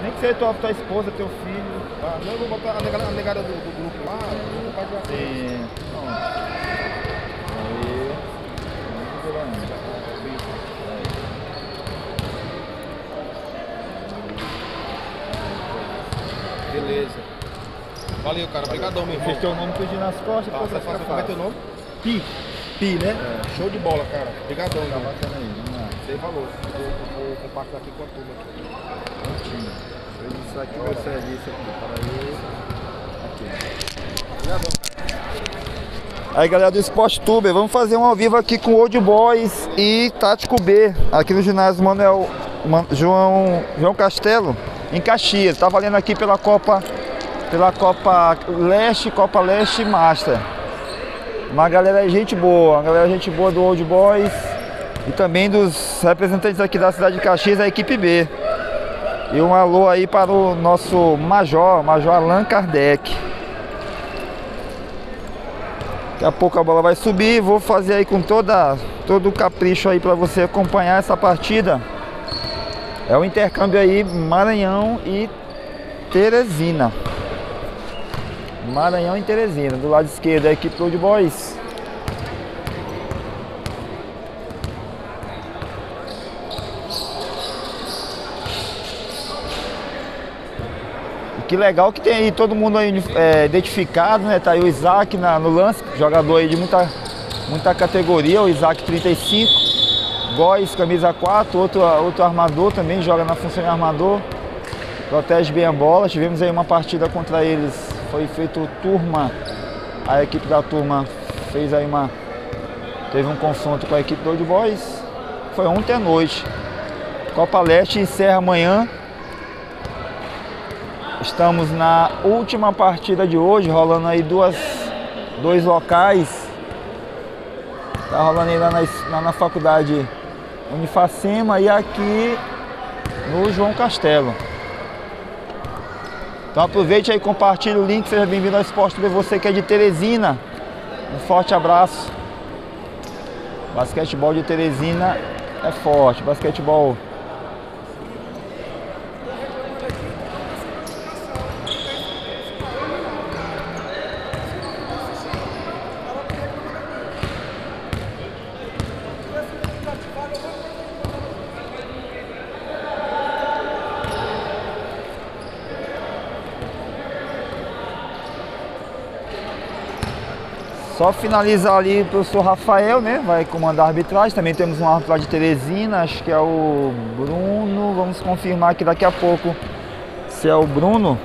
Nem que seja tua esposa, teu filho. Tá? Não, eu vou botar a negada do grupo lá, eu vou compartilhar. Sim. Pronto. Aí. Vamos ver ainda. Beleza. Valeu, cara. Obrigadão, meu irmão. Fez teu nome pedindo nas costas, Tá, depois vai ficar como é teu fácil. nome? Pi. Pi, né? É, show de bola, cara. Obrigadão, Tá irmão. bacana aí, vamos lá. Sem valor. Vou compartilhar aqui com a turma aqui. Prontinho. Vou iniciar aqui meu serviço aqui. Para aí. Aqui. Obrigadão, cara. Aí, galera do Sport Tuber, vamos fazer um ao vivo aqui com Old Boys e Tático B, aqui no ginásio João Castelo, em Caxias. Tá valendo aqui pela Copa Leste Master. Uma galera gente boa, do Old Boys e também dos representantes aqui da cidade de Caxias, a equipe B. E um alô aí para o nosso Major Allan Kardec. Daqui a pouco a bola vai subir, vou fazer aí com todo o capricho aí para você acompanhar essa partida. É o intercâmbio aí Maranhão e Teresina. Maranhão e Teresina, do lado esquerdo a equipe Old Boys. Que legal que tem aí todo mundo aí identificado, né? Tá aí o Isaac no lance, jogador aí de muita categoria, o Isaac 35, Góis, camisa 4, outro armador também, joga na função de armador, protege bem a bola. Tivemos aí uma partida contra eles, foi feito turma, a equipe da turma fez aí teve um confronto com a equipe do Old Boys, foi ontem à noite. Copa Leste encerra amanhã. Estamos na última partida de hoje, rolando aí dois locais. Tá rolando aí lá na faculdade Unifacema e aqui no João Castelo. Então aproveite aí, compartilhe o link, seja bem-vindo ao Sport Tuber, você que é de Teresina. Um forte abraço. Basquetebol de Teresina é forte, basquetebol. Só finalizar ali o professor Rafael, né? Vai comandar a arbitragem. Também temos um árbitro lá de Teresina, acho que é o Bruno. Vamos confirmar aqui daqui a pouco se é o Bruno.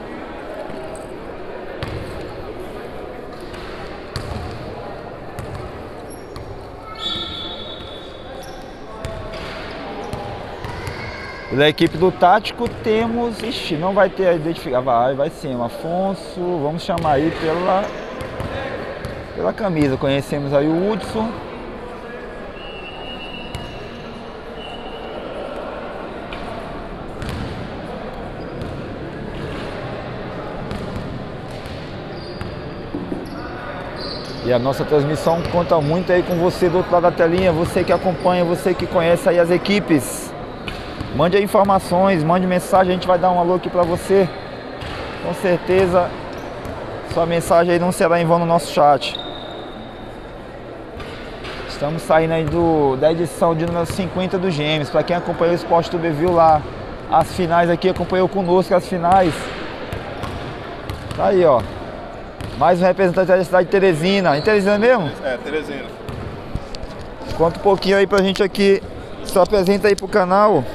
Da equipe do Tático temos... Ixi, não vai ter identificado. Vai sim, o Afonso. Vamos chamar aí pela camisa. Conhecemos aí o Hudson. E a nossa transmissão conta muito aí com você do outro lado da telinha, você que acompanha, você que conhece aí as equipes. Mande aí informações, mande mensagem, a gente vai dar um alô aqui pra você. Com certeza sua mensagem aí não será em vão no nosso chat. Estamos saindo aí da edição de número 50 do Gêmeos. Para quem acompanhou o Sport Tuber, viu lá as finais aqui, acompanhou conosco as finais. Tá aí, ó. Mais um representante da cidade de Teresina. Em Teresina mesmo? É, Teresina. Conta um pouquinho aí pra gente aqui. Se apresenta aí pro canal.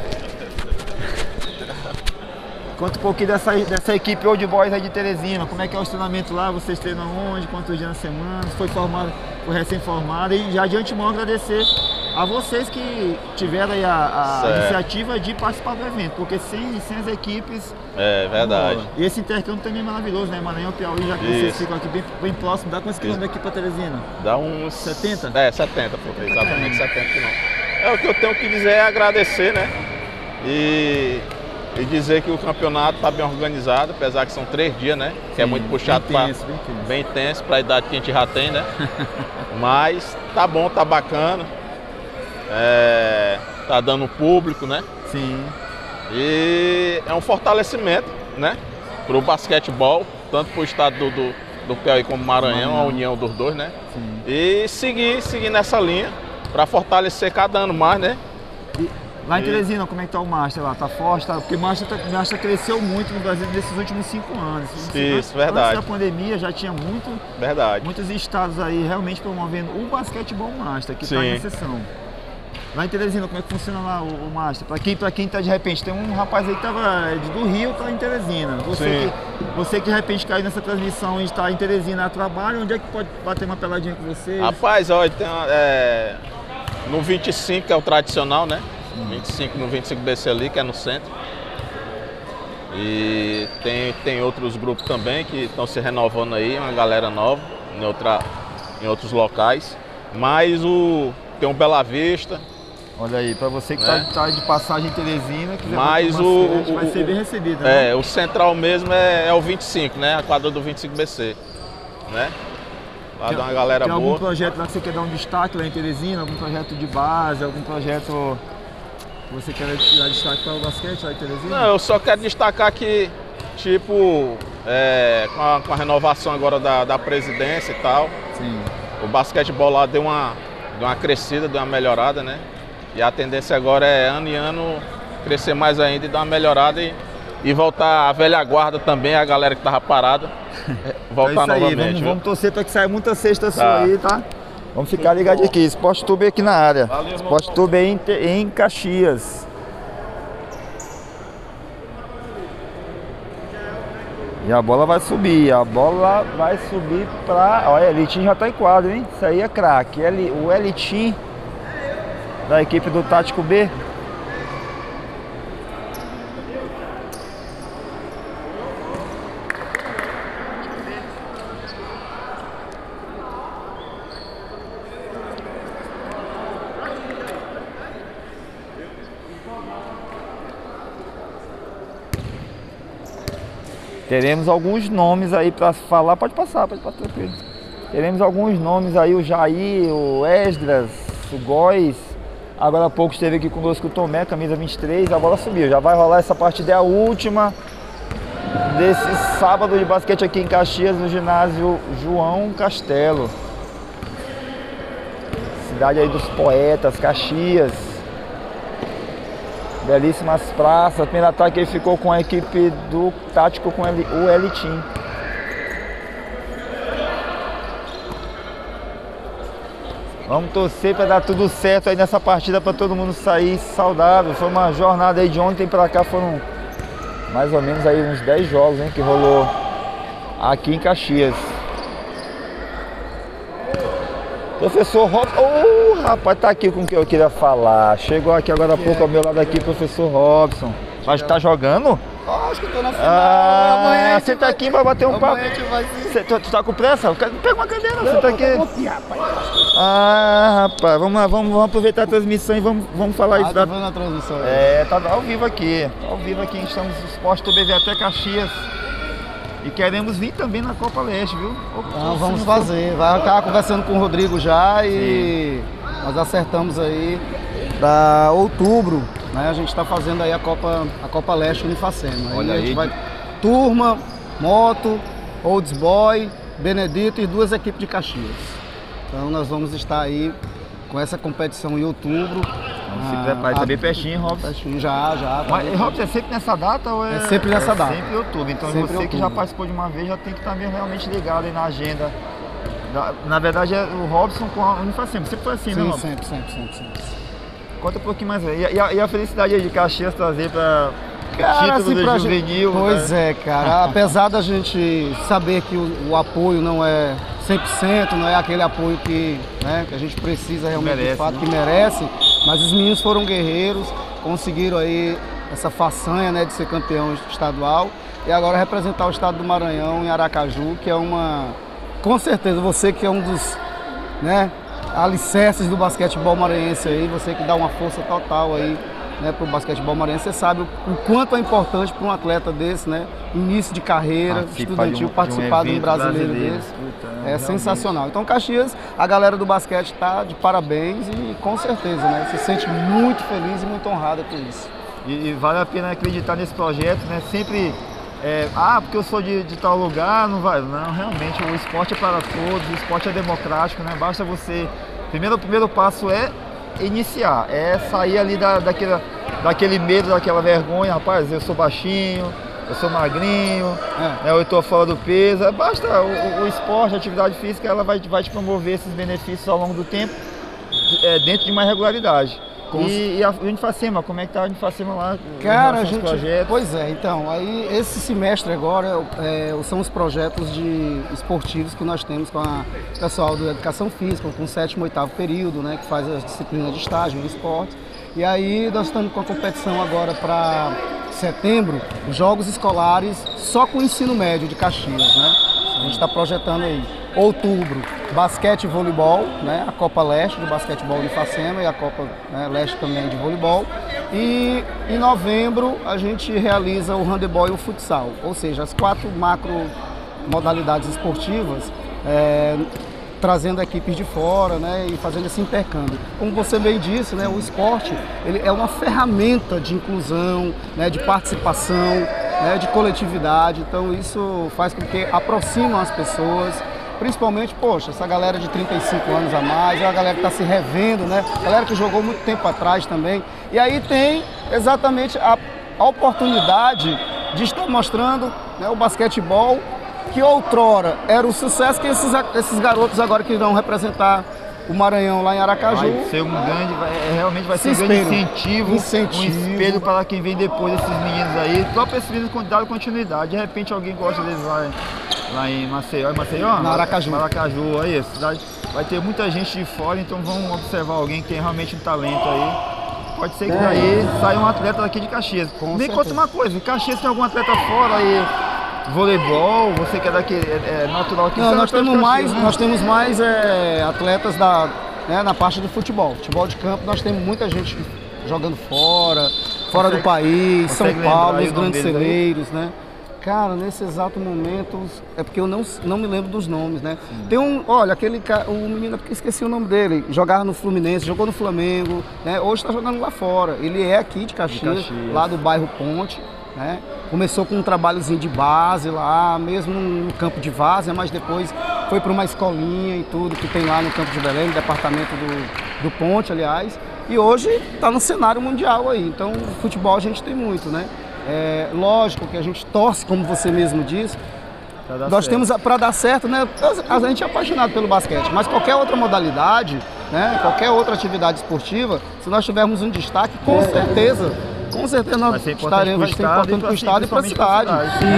Conta um pouquinho dessa equipe Old Boys aí de Teresina. Como é que é o treinamento lá? Vocês treinam onde? Quantos dias na semana? Foi recém-formado. E já de antemão agradecer a vocês que tiveram aí a iniciativa de participar do evento. Porque sem as equipes... É verdade. E esse intercâmbio também é maravilhoso, né? Maranhão, Piauí, já que vocês ficam aqui bem próximo. Dá quantos quilômetros aqui pra Teresina? Dá uns... 70? É, 70, pô, exatamente 70 quilômetros. É, o que eu tenho que dizer é agradecer, né? E dizer que o campeonato está bem organizado, apesar que são 3 dias, né? Que é muito puxado, bem tenso para a idade que a gente já tem, né? Mas tá bom, tá bacana. Tá dando público, né? Sim. E porque é um fortalecimento, né, para o basquetebol, tanto para o estado do Piauí como Maranhão, a união dos dois, né? Sim. E seguir nessa linha para fortalecer cada ano mais, né? Lá em Teresina, como é que tá o Master lá? Tá forte? Tá? Porque o Master cresceu muito no Brasil nesses últimos 5 anos. Isso, verdade. Antes da pandemia já tinha muitos estados aí realmente promovendo o basquetebol Master, que está em exceção. Lá em Teresina, como é que funciona lá o Master? Pra quem tá de repente, tem um rapaz aí que tava do Rio, tá em Teresina. Você que de repente caiu nessa transmissão e está em Teresina a trabalho, onde é que pode bater uma peladinha com vocês? Rapaz, olha, tem no 25, que é o tradicional, né? 25 no 25BC ali, que é no centro. E tem outros grupos também que estão se renovando aí, uma galera nova em outros locais. Mas tem o Bela Vista. Olha aí, para você que né? tá de passagem em Teresina, quiser mas vai ser bem recebido, né? O central mesmo é o 25, né? A quadra do 25BC, né? Lá dá uma galera boa. Tem algum projeto lá que você quer dar um destaque lá em Teresina? Algum projeto de base, algum projeto que você quer dar destaque para o basquete lá em Teresina? Não, eu só quero destacar que, tipo, com a renovação agora da presidência e tal, sim, o basquetebol lá deu uma crescida, deu uma melhorada, né? E a tendência agora é ano em ano crescer mais ainda e dar uma melhorada e voltar a velha guarda também, a galera que tava parada, voltar novamente. Vamos torcer para que saia muita cesta sua aí, tá? Vamos ficar ligados aqui. Sport Tube aqui na área. Valeu, Sport Tube aí em Caxias. E a bola vai subir. Pra... Olha, Elitinho já tá em quadro, hein? Isso aí é craque. O Elitinho da equipe do Tático B. Teremos alguns nomes aí para falar. Pode passar tranquilo. Teremos alguns nomes aí, o Jair, o Esdras, o Góis. Agora há pouco esteve aqui conosco o Tomé, camisa 23, a bola subiu. Já vai rolar essa partida, é a última desse sábado de basquete aqui em Caxias, no ginásio João Castelo. Cidade aí dos poetas, Caxias. Belíssimas praças. Primeiro ataque ele ficou com a equipe do Tático, com o Elitim. Vamos torcer para dar tudo certo aí nessa partida, para todo mundo sair saudável. Foi uma jornada aí de ontem para cá, foram mais ou menos aí uns 10 jogos, hein, que rolou aqui em Caxias. Professor Robson, rapaz, tá aqui com o que eu queria falar. Chegou aqui agora há pouco ao meu lado aqui, professor Robson. Mas tá jogando? Acho que tô na final. Você tá aqui pra bater um papo. Tu tá com pressa? Pega uma cadeira, você tá aqui. Rapaz, vamos aproveitar a transmissão e vamos falar isso. Tá vendo a transmissão? Tá ao vivo aqui. Estamos no Sport Tube até Caxias. E queremos vir também na Copa Leste, viu? Então, vamos fazer. Vai estar conversando com o Rodrigo já e nós acertamos aí para outubro, né? A gente está fazendo aí a Copa Leste Unifacema. Olha aí. A gente aí. vai turma, moto, Olds Boy, Benedito e 2 equipes de Caxias. Então nós vamos estar aí com essa competição em outubro. Se prepare, tá bem pertinho, Robson. Já. Mas, Robson, é sempre nessa data ou É sempre nessa data. Sempre em outubro. Então sempre você outubro. que já participou de uma vez já tem que estar realmente ligado aí na agenda. Na verdade é o Robson com a Unifacema. Sempre foi assim, né, Robson? Sempre. Conta um pouquinho mais aí. E a felicidade aí de Caxias trazer para Cara, título assim, do juvenil. Pois né? é, cara. Apesar da gente saber que o apoio não é 100%, não é aquele apoio que a gente precisa realmente, merece, de fato, né? que merece, mas os meninos foram guerreiros, conseguiram aí essa façanha, né, de ser campeão estadual e agora representar o estado do Maranhão em Aracaju, que é com certeza, você que é um dos, alicerces do basquetebol maranhense aí, você que dá uma força total aí, para o basquetebol maranhense, você sabe o quanto é importante para um atleta desse, início de carreira, estudantil, participar de um brasileiro desse. É sensacional. Então Caxias, a galera do basquete está de parabéns e com certeza, se sente muito feliz e muito honrada por isso. E vale a pena acreditar nesse projeto, né? Sempre, porque eu sou de tal lugar, não vai. Não, realmente, o esporte é para todos, o esporte é democrático, né? Basta você... O primeiro passo é iniciar, é sair ali daquele medo, daquela vergonha. Rapaz, eu sou baixinho, eu sou magrinho, eu estou fora do peso. Basta o esporte, a atividade física, ela vai te promover esses benefícios ao longo do tempo, dentro de uma regularidade. E a Unifacema, como é que tá a Unifacema lá? Cara, pois é, então, aí esse semestre agora são os projetos esportivos que nós temos com o pessoal da Educação Física, com o 7º e 8º período, né, que faz a disciplina de estágio em esporte. E aí nós estamos com a competição agora para setembro, jogos escolares só com o ensino médio de Caxias, né? A gente está projetando aí. Outubro, basquete e voleibol, né? A Copa Leste de basquetebol de Facema e a Copa Leste também de voleibol. E em novembro a gente realiza o handebol e o futsal, ou seja, as 4 macro modalidades esportivas, trazendo equipes de fora, né, e fazendo esse intercâmbio. Como você bem disse, né, o esporte ele é uma ferramenta de inclusão, né, de participação, né, de coletividade. Então isso faz com que aproximam as pessoas. Principalmente, poxa, essa galera de 35 anos a mais, é uma galera que está se revendo, né? Galera que jogou muito tempo atrás também. E aí tem exatamente a oportunidade de estar mostrando, né, o basquetebol, que outrora era o sucesso que esses garotos agora que irão representar o Maranhão lá em Aracaju. Vai ser realmente vai ser um grande incentivo, um espelho para quem vem depois desses meninos aí. Só para esses meninos dar continuidade. De repente alguém gosta deles lá em Maceió. Na Aracaju. Aracaju, aí, cidade. Vai ter muita gente de fora, então vamos observar alguém que tem realmente um talento aí. Pode ser que daí saia um atleta daqui de Caxias. Me conta uma coisa, em Caxias tem algum atleta fora aí? Voleibol, você que é daqui, natural aqui? Não, nós temos mais atletas na parte do futebol. Futebol de campo, nós temos muita gente jogando fora do país, São Paulo, os grandes celeiros, né? Cara, nesse exato momento, é porque eu não me lembro dos nomes, né? Sim. Tem o menino, porque esqueci o nome dele, jogava no Fluminense, jogou no Flamengo, né? Hoje está jogando lá fora. Ele é aqui de Caxias, lá do bairro Ponte, né? Começou com um trabalhozinho de base lá, mesmo no campo de várzea, mas depois foi para uma escolinha e tudo que tem lá no campo de Belém, no departamento do Ponte, aliás. E hoje está no cenário mundial aí, então futebol a gente tem muito, né? Lógico que a gente torce, como você mesmo disse, nós temos para dar certo, né? A gente é apaixonado pelo basquete, mas qualquer outra modalidade, né? Qualquer outra atividade esportiva, se nós tivermos um destaque, com certeza nós estaremos, vai ser importante para o estado e para a cidade.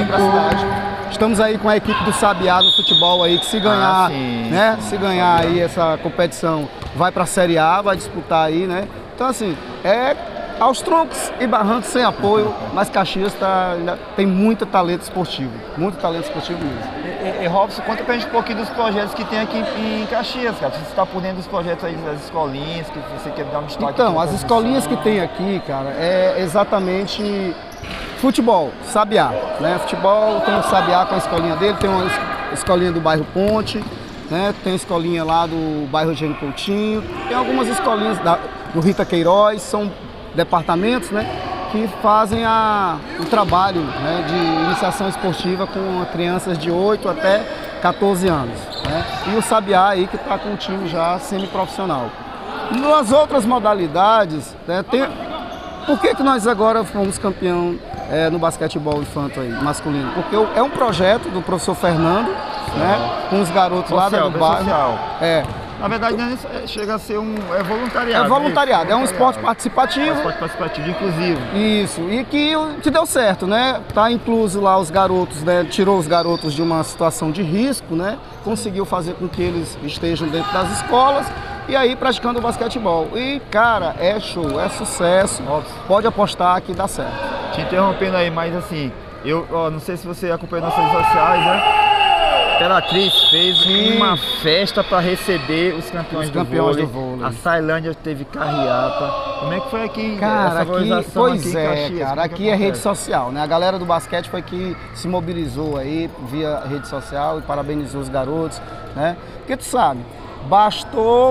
Estamos aí com a equipe do Sabiá no futebol aí, que se ganhar, né? Se ganhar aí essa competição, vai para a Série A, vai disputar aí, né? Então assim, aos troncos e barrancos, sem apoio, mas Caxias tem muito talento esportivo mesmo. E Robson, conta pra gente um pouquinho dos projetos que tem aqui em Caxias, cara. Você está por dentro dos projetos aí das escolinhas, que você quer dar um destaque? Então, as escolinhas que tem aqui, cara, é exatamente futebol, Sabiá, né? Futebol, tem o Sabiá com a escolinha dele, tem uma escolinha do bairro Ponte, né? Tem a escolinha lá do bairro Eugênio Coutinho, tem algumas escolinhas do Rita Queiroz, são departamentos, né, que fazem o trabalho, né, de iniciação esportiva com crianças de 8 até 14 anos. Né, e o Sabiá aí que está com o time já semiprofissional. Nas outras modalidades, né, por que nós agora fomos campeão no basquetebol infanto aí, masculino? Porque é um projeto do professor Fernando, né, com os garotos lá do bairro. Na verdade, chega a ser voluntariado. É voluntariado, é um esporte participativo. É um esporte participativo, inclusive. Isso, e que deu certo, né? Tá incluso lá os garotos, né? Tirou os garotos de uma situação de risco, né? Conseguiu fazer com que eles estejam dentro das escolas e aí praticando o basquetebol. E, cara, é show, é sucesso. Pode apostar que dá certo. Te interrompendo aí, mas assim, eu não sei se você acompanhou nas redes sociais, né? A Imperatriz fez uma festa para receber os campeões do vôlei. A Sailândia teve carreata. Como é que foi aqui, cara, essa valorização aqui em Caxias? Cara, aqui é rede social, né? A galera do basquete foi que se mobilizou aí via rede social e parabenizou os garotos, né? Porque tu sabe, bastou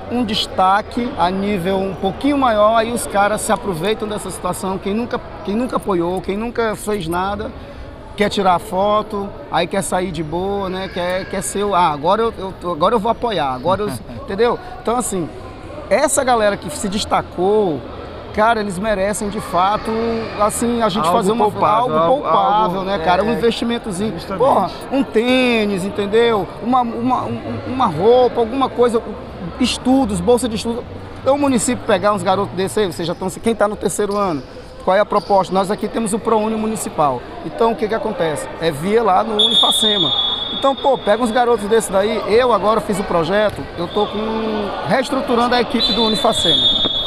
um destaque a nível um pouquinho maior, aí os caras se aproveitam dessa situação, quem nunca apoiou, quem nunca fez nada, quer tirar foto, aí quer sair de boa, né? Quer ser agora eu vou apoiar, entendeu? Então assim, essa galera que se destacou, cara, eles merecem de fato, assim, a gente algo fazer algo poupável, né, cara? Um investimentozinho, porra, um tênis, entendeu? Uma roupa, alguma coisa, estudos, bolsa de estudo. Então o município pegar uns garotos desses aí, vocês já estão, quem está no 3º ano, qual é a proposta? Nós aqui temos o ProUni municipal. Então o que acontece? É via lá no Unifacema. Então, pô, pega uns garotos desses daí, eu agora fiz o projeto, eu tô reestruturando a equipe do Unifacema.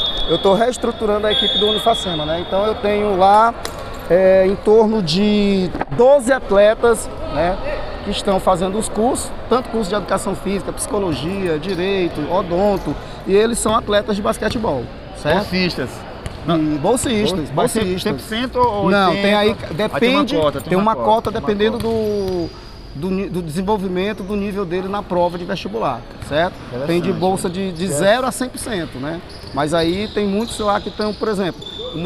Né? Então eu tenho lá em torno de 12 atletas, né, que estão fazendo os cursos, tanto curso de educação física, psicologia, direito, odonto, e eles são atletas de basquetebol, certo? Bolsistas. Bolsistas. 100% ou 80%? Não, tem aí, depende, tem uma cota dependendo do desenvolvimento do nível dele na prova de vestibular, certo? Tem de bolsa de 0 a 100%, né? Mas aí tem muitos lá que estão, por exemplo,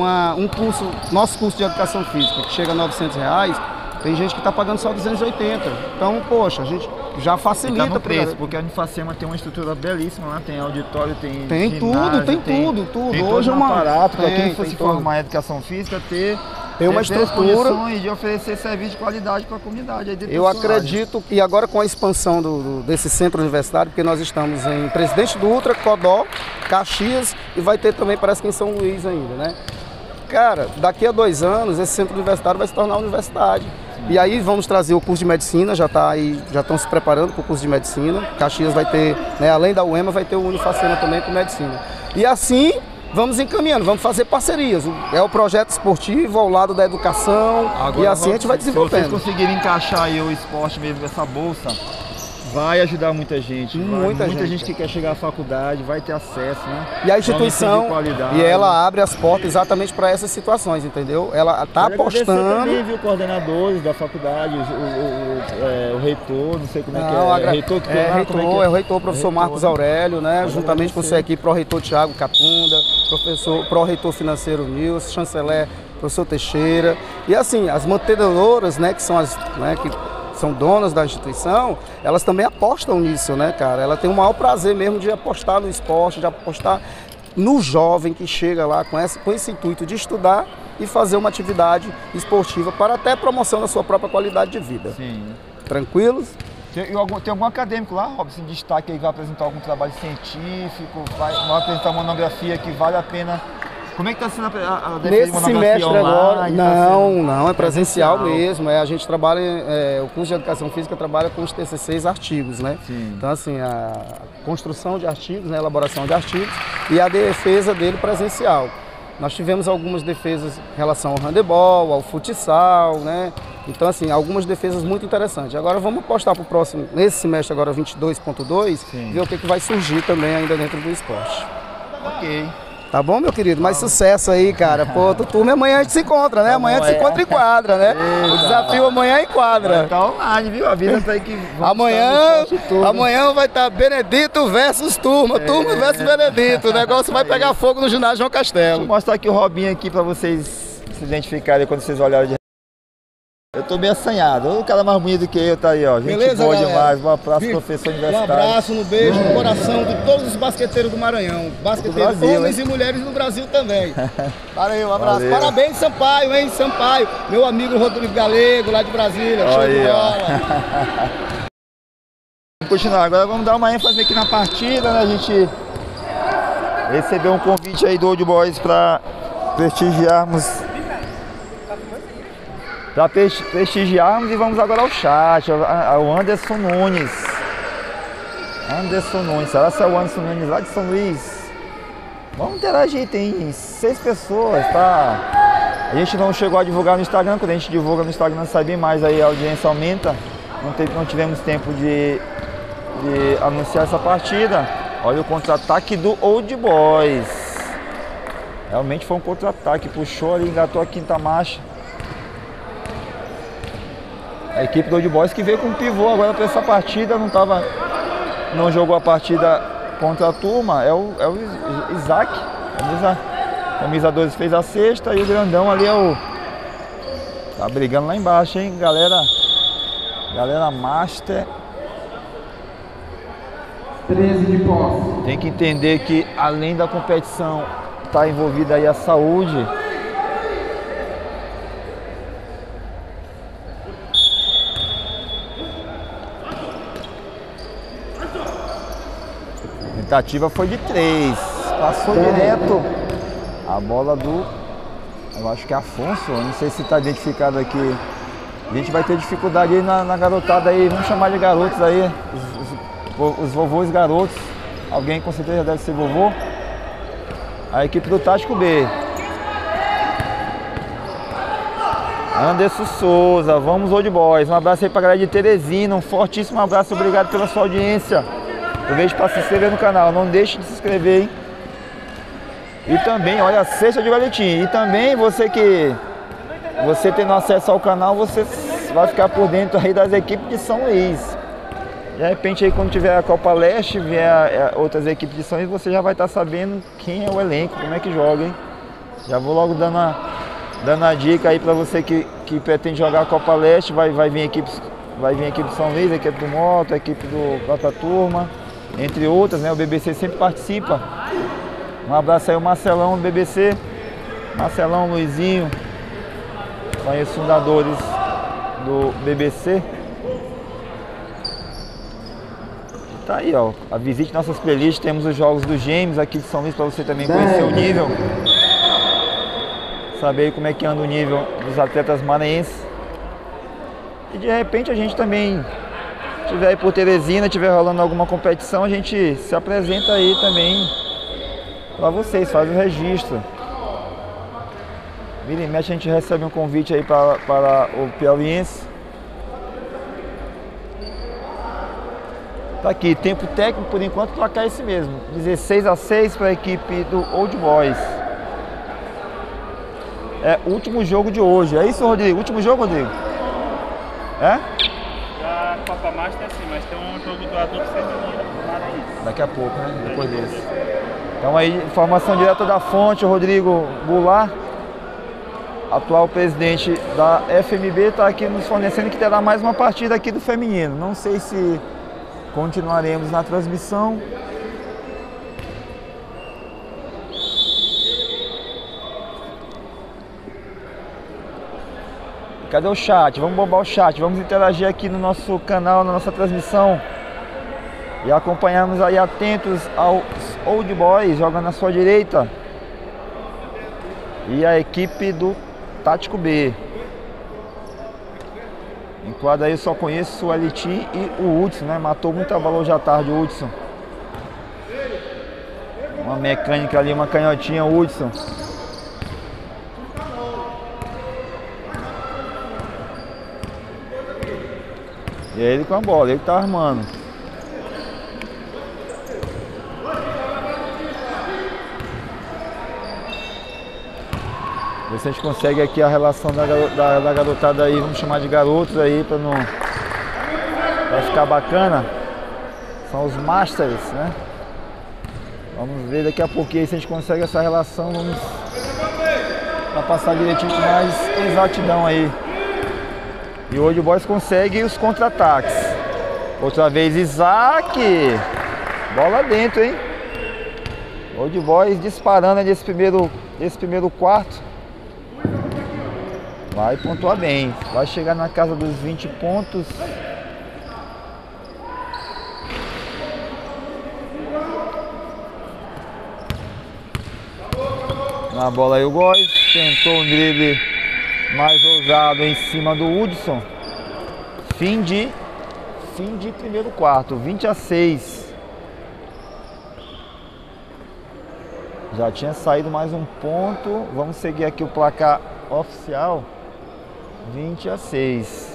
nosso curso de educação física, que chega a R$900, tem gente que está pagando só 280. Então, poxa, a gente já facilita. Tá no preço, porque a Unifacema tem uma estrutura belíssima lá, tem auditório, tem ginásio, tem tudo. Tem hoje um aparato para quem for se formar em educação física ter uma estrutura e de oferecer serviço de qualidade para a comunidade. Eu acredito que agora com a expansão desse centro universitário, porque nós estamos em Presidente Dutra, Codó, Caxias e vai ter também, parece que em São Luís ainda, né? Cara, daqui a 2 anos esse centro universitário vai se tornar universidade. E aí vamos trazer o curso de medicina, já estão se preparando para o curso de medicina. Caxias vai ter, né, além da UEMA, vai ter o Unifacema também com medicina. E assim vamos encaminhando, vamos fazer parcerias. É o projeto esportivo ao lado da educação. Agora, e assim a gente vai desenvolvendo. Se vocês conseguirem encaixar aí o esporte mesmo nessa bolsa, vai ajudar muita gente. Muita gente que quer chegar à faculdade vai ter acesso, né? E a instituição, e ela abre as portas exatamente para essas situações, entendeu? Ela está apostando. Também, viu, coordenadores da faculdade, o reitor, não sei como é que é. Reitor que tem lá, é o reitor, professor Marcos Aurélio, né? Juntamente com sua equipe, pró-reitor Tiago Catunda, pró-reitor financeiro Nilson, chanceler professor Teixeira. E assim, as mantenedoras, né, que são as, né, que são donas da instituição, elas também apostam nisso, né, cara? Ela tem o maior prazer mesmo de apostar no esporte, de apostar no jovem que chega lá com esse intuito de estudar e fazer uma atividade esportiva para até promoção da sua própria qualidade de vida. Sim. Tranquilos? Tem algum acadêmico lá, Robson, em destaque aí, que vai apresentar algum trabalho científico, vai apresentar uma monografia que vale a pena. Como é que está sendo a nesse semestre online, agora? Não, é presencial mesmo. A gente trabalha, o curso de educação física trabalha com os TCCs artigos, né? Sim. Então assim, a construção de artigos, né, elaboração de artigos e a defesa dele presencial. Nós tivemos algumas defesas em relação ao handebol, ao futsal, né? Então assim, algumas defesas muito interessantes. Agora vamos apostar para o próximo, nesse semestre agora 22.2, ver o que vai surgir também ainda dentro do esporte. Ok. Tá bom, meu querido? Mais sucesso aí, cara. Pô, turma, amanhã a gente se encontra, né? Amanhã a gente se encontra em quadra, né? Eita. O desafio amanhã é em quadra. Tá online, viu? Avisa aí que amanhã vai estar Benedito versus turma. Turma versus Benedito. O negócio vai pegar fogo no ginásio João Castelo. Vou mostrar aqui o Robinho aqui pra vocês se identificarem quando vocês olharem de... Eu tô meio assanhado. O cara mais bonito que eu tá aí, ó. Gente, beleza, boa galera? Demais. Um abraço, professor universitário. Um abraço, um beijo no coração de todos os basqueteiros do Maranhão. Basqueteiros Brasil, homens hein? E mulheres do Brasil também. Valeu, um abraço. Valeu. Parabéns, Sampaio, hein? Sampaio. Meu amigo Rodrigo Galego, lá de Brasília. Show de bola. Vamos continuar. Agora vamos dar uma ênfase aqui na partida, né? A gente recebeu um convite aí do Old Boys para prestigiarmos. E vamos agora ao chat, ao Anderson Nunes. Será que é o Anderson Nunes lá de São Luís? Vamos interagir, tem 6 pessoas, tá? A gente não chegou a divulgar no Instagram, quando a gente divulga no Instagram sabe mais, aí a audiência aumenta. Não tivemos tempo de anunciar essa partida. Olha o contra-ataque do Old Boys. Realmente foi um contra-ataque, puxou ali, engatou a quinta marcha. A equipe do Old Boys que veio com pivô agora para essa partida, não jogou a partida contra a turma é o Isaac. Camisa 12 fez a sexta e o grandão ali é o... Tá brigando lá embaixo, hein, galera. Galera Master. 13 de posse. Tem que entender que além da competição tá envolvida aí a saúde. A tentativa foi de 3. Passou direto. A bola do... Eu acho que é Afonso. Eu não sei se está identificado aqui. A gente vai ter dificuldade aí na garotada aí. Vamos chamar de garotos aí. Os vovôs garotos. Alguém com certeza deve ser vovô. A equipe do Tático B. Anderson Souza. Vamos, Old Boys. Um abraço aí pra galera de Teresina. Um fortíssimo abraço. Obrigado pela sua audiência. Aproveite para se inscrever no canal. Não deixe de se inscrever, hein? E também, olha, a cesta de Valentim. E também você tendo acesso ao canal, você vai ficar por dentro aí das equipes de São Luís. De repente aí quando tiver a Copa Leste, vier outras equipes de São Luís, você já vai estar sabendo quem é o elenco, como é que joga, hein? Já vou logo dando a dica aí para você que pretende jogar a Copa Leste, vai vir equipes de São Luís, a equipe do Moto, a equipe do própria turma, entre outras, né? O BBC sempre participa. Um abraço aí ao Marcelão do BBC, Marcelão, Luizinho, são os fundadores do BBC. E tá aí, ó, visite nossas playlists, temos os jogos dos Gêmeos aqui de São Luís para você também conhecer o nível. Saber como é que anda o nível dos atletas maranhenses. E de repente a gente também tiver aí por Teresina, tiver rolando alguma competição, a gente se apresenta aí também para vocês, faz o registro. Vira e mexe a gente recebe um convite aí para o piauiense. Tá aqui, tempo técnico por enquanto, o placar é esse mesmo. 16-6 para a equipe do Old Boys. É o último jogo de hoje, é isso, Rodrigo? Último jogo, Rodrigo? É? A Copa Master sim, mas tem um jogo do adulto feminino Maranhense. Daqui a pouco, né? Depois desse. Então aí, informação direta da fonte, o Rodrigo Goulart, atual presidente da FMB, está aqui nos fornecendo que terá mais uma partida aqui do feminino. Não sei se continuaremos na transmissão. Cadê o chat? Vamos bombar o chat, vamos interagir aqui no nosso canal, na nossa transmissão. E acompanhamos aí atentos aos Old Boys, jogando na sua direita. E a equipe do Tático B. Em quadra aí eu só conheço o Alitim e o Hudson, né? Matou muita bola hoje à tarde o Hudson. Uma mecânica ali, uma canhotinha, o Hudson. E ele com a bola, ele tá armando. Ver se a gente consegue aqui a relação da garotada aí, vamos chamar de garotos aí pra ficar bacana. São os Masters, né? Vamos ver daqui a pouquinho se a gente consegue essa relação, vamos pra passar direitinho com mais exatidão aí. E o Old Boys consegue os contra-ataques. Outra vez Isaac. Bola dentro, hein? Old Boys disparando nesse primeiro quarto. Vai pontuar bem. Vai chegar na casa dos 20 pontos. Na bola aí o Góes. Tentou um drible mais ousado em cima do Hudson. Fim de primeiro quarto, 20-6. Já tinha saído mais um ponto. Vamos seguir aqui o placar oficial. 20-6.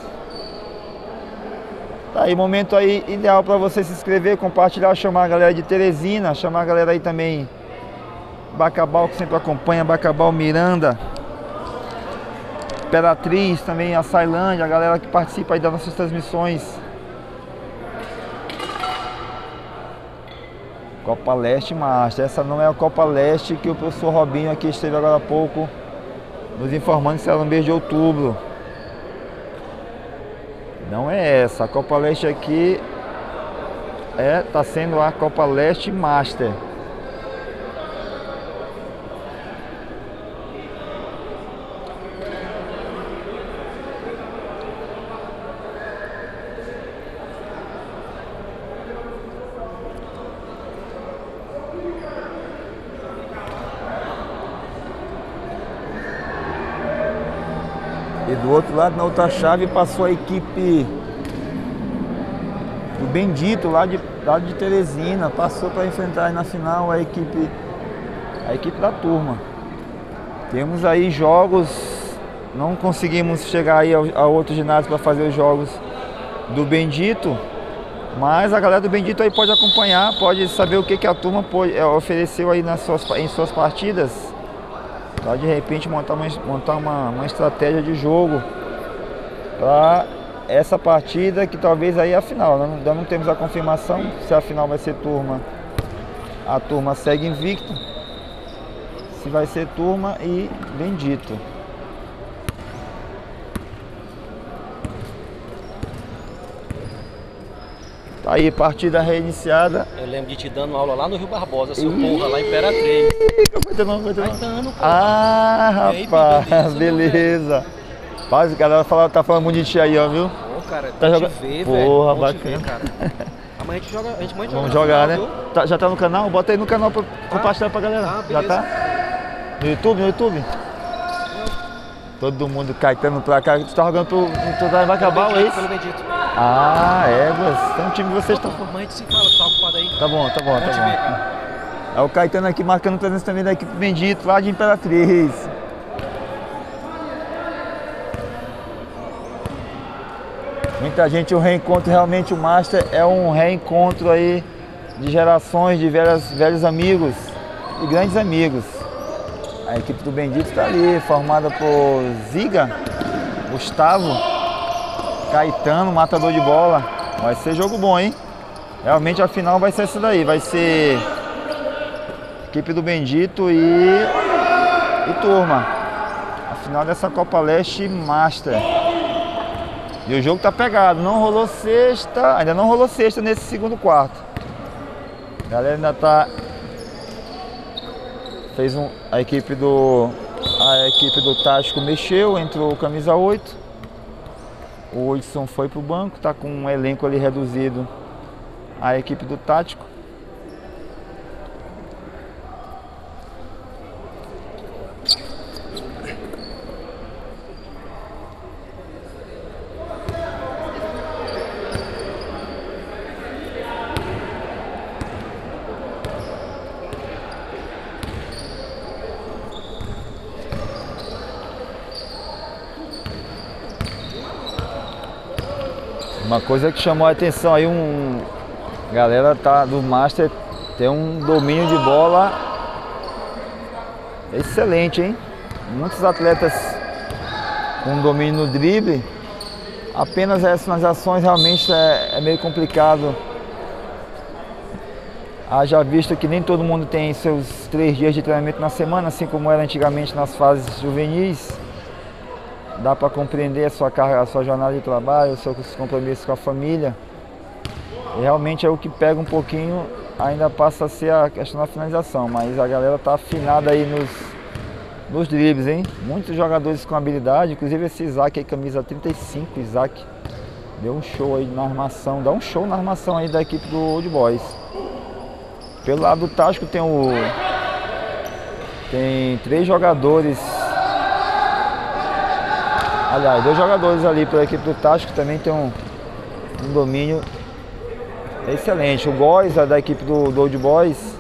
Tá aí, momento aí ideal para você se inscrever, compartilhar, chamar a galera de Teresina, chamar a galera aí também Bacabal, que sempre acompanha, Bacabal, Miranda, Imperatriz, também a Sailândia, a galera que participa aí das nossas transmissões. Copa Leste Master. Essa não é a Copa Leste que o professor Robinho aqui esteve agora há pouco nos informando que será no mês de outubro. Não é essa. A Copa Leste aqui tá sendo a Copa Leste Master. E do outro lado, na outra chave, passou a equipe do Bendito, lá de Teresina. Passou para enfrentar aí na final a equipe da turma. Temos aí jogos, não conseguimos chegar aí a outro ginásio para fazer os jogos do Bendito, mas a galera do Bendito aí pode acompanhar, pode saber o que a turma ofereceu aí em suas partidas. Para de repente montar uma estratégia de jogo para essa partida, que talvez aí é a final. Ainda não temos a confirmação se a final vai ser turma. A turma segue invicta. Se vai ser turma e Bendito. Tá aí, partida reiniciada. Eu lembro de te dando aula lá no Rio Barbosa, seu porra, lá em Imperatriz. Caetano. Ah, rapaz, beleza. Rapaz, o cara tá falando muito de ti aí, ó, viu? Pô, cara, tá jogando. Ver, porra, velho. bacana. Ver, cara. Amanhã a gente joga. Vamos jogar, né? Já tá no canal? Bota aí no canal pra compartilhar pra galera. Já tá? No YouTube? Todo mundo Caetano pra cá. Tu tá jogando pro Bacabal, é isso? Pelo Bendito. Ah, então o time de vocês tá. Mas a gente se fala, tá ocupado aí. Tá bom. É o Caetano aqui marcando presença também da equipe Bendito, lá de Imperatriz. Muita gente, o reencontro, realmente o Master é um reencontro aí de gerações, de velhos amigos e grandes amigos. A equipe do Bendito está ali, formada por Ziga, Gustavo, Caetano, matador de bola. Vai ser jogo bom, hein? Realmente a final vai ser essa daí, vai ser equipe do Bendito e turma. A final dessa Copa Leste Master. E o jogo tá pegado, ainda não rolou sexta nesse segundo quarto. A galera ainda tá... A equipe do Tático mexeu, entrou o camisa 8. O Hudson foi pro banco, tá com um elenco ali reduzido. A equipe do Tático. Uma coisa que chamou a atenção aí, galera do Master tem um domínio de bola excelente, hein? Muitos atletas com domínio no drible. Apenas essas nas ações realmente é meio complicado. Haja visto que nem todo mundo tem seus 3 dias de treinamento na semana, assim como era antigamente nas fases juvenis. Dá para compreender a sua carga, a sua jornada de trabalho, os seus compromissos com a família. E realmente é o que pega um pouquinho, ainda passa a ser a questão da finalização. Mas a galera tá afinada aí nos dribles, hein? Muitos jogadores com habilidade, inclusive esse Isaac aí, camisa 35, Isaac. Deu um show aí na armação, dá um show na armação aí da equipe do Old Boys. Pelo lado do Tático tem 3 jogadores. Aliás, 2 jogadores ali pela equipe do Tático, também tem um domínio excelente. O Góis, da equipe do Old Boys.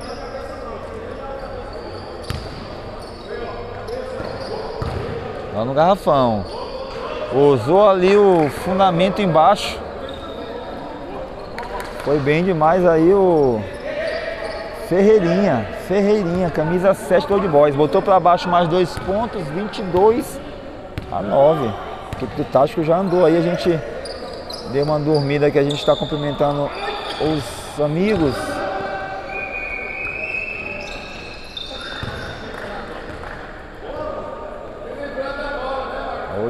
Lá no garrafão. Usou ali o fundamento embaixo. Foi bem demais aí o Ferreirinha, camisa 7 do Old Boys. Botou para baixo mais 2 pontos, 22-9. A equipe do Tático já andou aí, a gente deu uma dormida que a gente está cumprimentando os amigos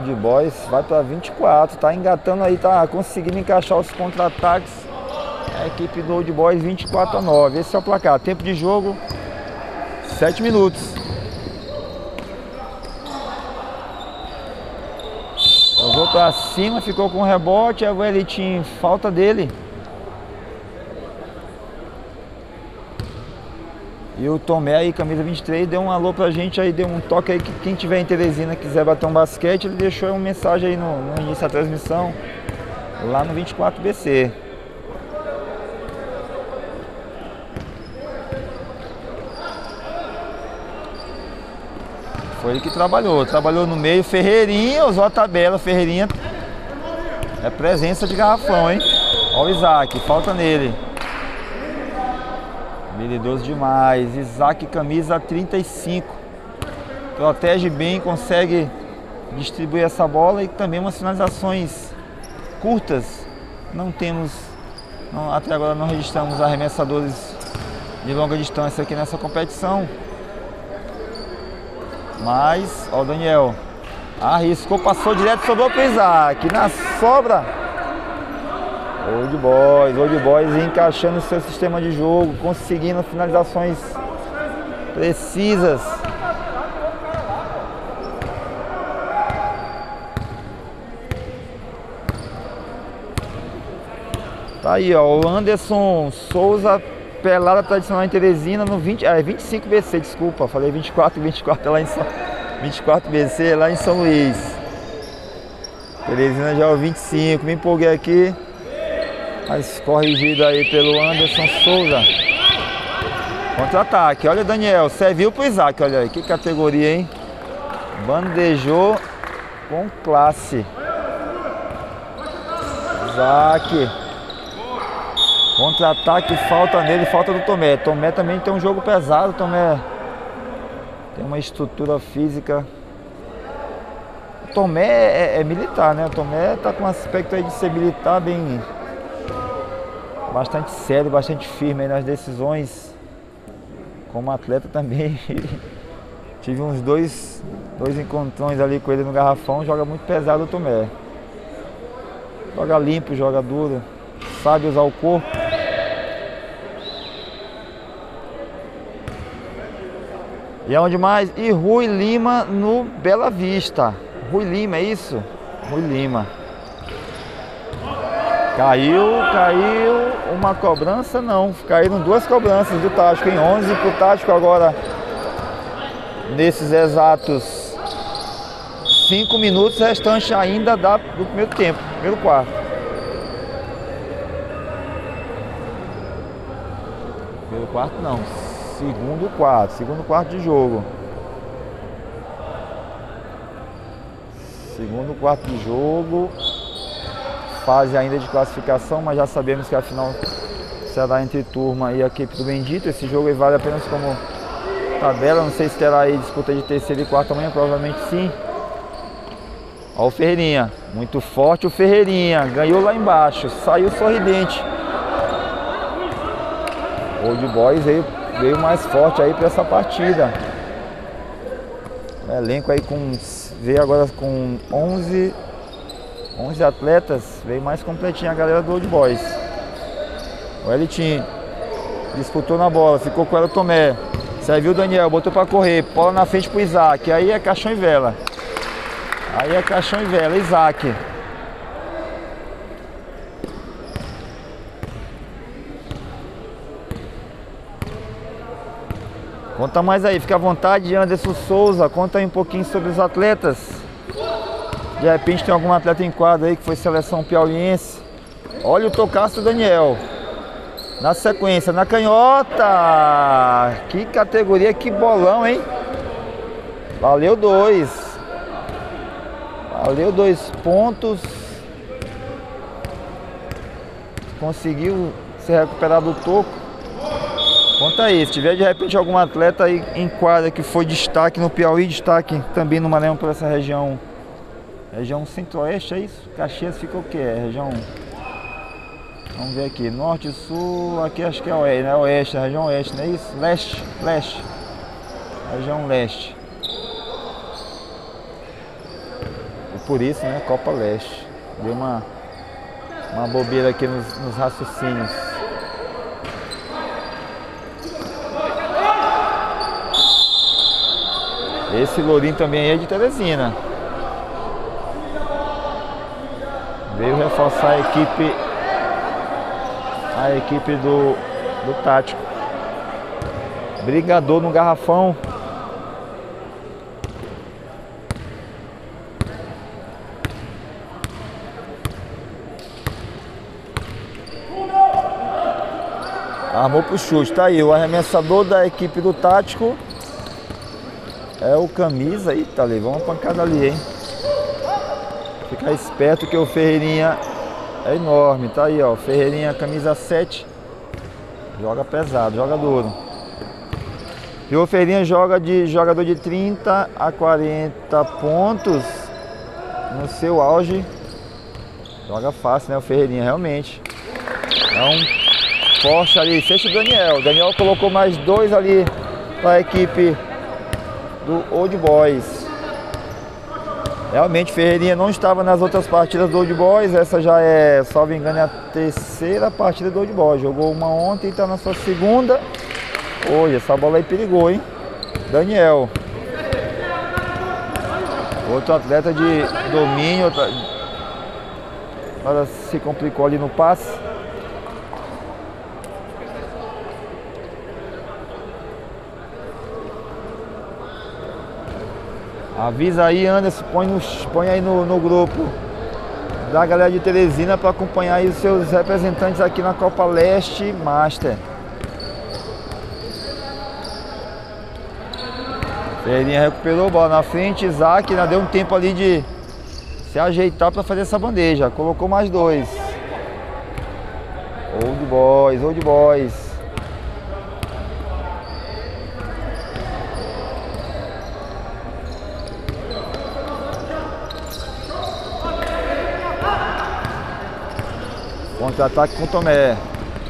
Old Boys vai para 24, tá engatando aí, tá conseguindo encaixar os contra-ataques. A equipe do Old Boys 24-9. Esse é o placar. Tempo de jogo 7 minutos. Jogou para cima, ficou com o rebote, aí o Elitinho, falta dele. E o Tomé aí, camisa 23, deu um alô pra gente aí, deu um toque aí que quem tiver em Teresina quiser bater um basquete, ele deixou uma mensagem aí no início da transmissão, lá no 24BC. Foi ele que trabalhou no meio, Ferreirinha, usou a tabela, Ferreirinha é presença de garrafão, hein? Olha o Isaac, falta nele. Habilidoso demais, Isaac, camisa 35, protege bem, consegue distribuir essa bola e também umas finalizações curtas. Até agora não registramos arremessadores de longa distância aqui nessa competição. Mas, ó, o Daniel arriscou, passou direto, sobrou pro Isaac, na sobra. Old Boys encaixando o seu sistema de jogo, conseguindo finalizações precisas. Tá aí, ó, o Anderson Souza, pelada tradicional em Teresina no 25BC, desculpa, falei 24 é lá em 24BC, lá em São Luís. Teresina já é o 25, me empolguei aqui. Mas corrigido aí pelo Anderson Souza. Contra-ataque, olha o Daniel, serviu pro Isaac, olha aí, que categoria, hein? Bandejou com classe. Isaac. Contra-ataque, falta nele, falta do Tomé. Tomé também tem um jogo pesado, Tomé tem uma estrutura física. O Tomé é militar, né? O Tomé tá com um aspecto aí de ser militar bem... bastante sério, bastante firme aí nas decisões. Como atleta também. Tive uns dois encontrões ali com ele no garrafão. Joga muito pesado o Tomé. Joga limpo, joga duro. Sabe usar o corpo. E aonde mais? E Rui Lima no Bela Vista. Rui Lima, é isso? Rui Lima. Caiu uma cobrança, não. Caíram duas cobranças do Tático em 11 para o Tático agora. Nesses exatos 5 minutos restantes ainda do primeiro tempo, primeiro quarto. Primeiro quarto não, segundo quarto de jogo. Segundo quarto de jogo. Fase ainda de classificação, mas já sabemos que a final será entre turma e a equipe do Bendito. Esse jogo aí vale apenas como tabela, não sei se terá aí disputa de terceiro e quarto amanhã, provavelmente sim. Olha o Ferreirinha, muito forte o Ferreirinha, ganhou lá embaixo, saiu sorridente. Old Boys veio mais forte aí para essa partida. O elenco aí veio agora com 11 atletas, veio mais completinho a galera do Old Boys. O Elitinho disputou na bola, ficou com ela o Tomé. Serviu o Daniel, botou para correr, bola na frente pro Isaac. Aí é caixão e vela. Isaac. Conta mais aí, fica à vontade, Anderson Souza, conta aí um pouquinho sobre os atletas. De repente tem algum atleta em quadra aí que foi seleção piauiense. Olha o tocaço do Daniel. Na sequência, na canhota. Que categoria, que bolão, hein? Valeu 2 pontos. Conseguiu se recuperar do toco. Conta aí, se tiver de repente algum atleta aí em quadra que foi destaque no Piauí, destaque também no Maranhão por essa região. Região centro-oeste, é isso? Caxias fica o que? Região... Vamos ver aqui, norte, sul, aqui acho que é oeste, né? Oeste, a região oeste, não é isso? Leste. Região leste. O por isso, né? Copa Leste. Deu uma bobeira aqui nos raciocínios. Esse Lourinho também é de Teresina. Veio reforçar a equipe do Tático. Brigador no garrafão. Armou pro chute, tá aí. O arremessador da equipe do Tático é o Camisa. Eita, levou uma pancada ali, hein? Fica esperto que o Ferreirinha é enorme, tá aí, ó. Ferreirinha, camisa 7. Joga pesado, joga duro. E o Ferreirinha joga de jogador de 30 a 40 pontos no seu auge. Joga fácil, né? O Ferreirinha, realmente. É um forte ali, sexto Daniel. Daniel colocou mais 2 ali para a equipe do Old Boys. Realmente Ferreirinha não estava nas outras partidas do Old Boys. Essa já é, salvo engano, a 3ª partida do Old Boys. Jogou uma ontem e está na sua 2ª. Hoje essa bola aí perigou, hein? Daniel. Outro atleta de domínio. Agora se complicou ali no passe. Avisa aí, Anderson, põe aí no grupo da galera de Teresina para acompanhar aí os seus representantes aqui na Copa Leste Master. Ferreirinha recuperou, bola na frente, Isaac ainda deu um tempo ali de se ajeitar para fazer essa bandeja. Colocou mais 2. Old Boys, Old Boys. Contra-ataque com o Tomé.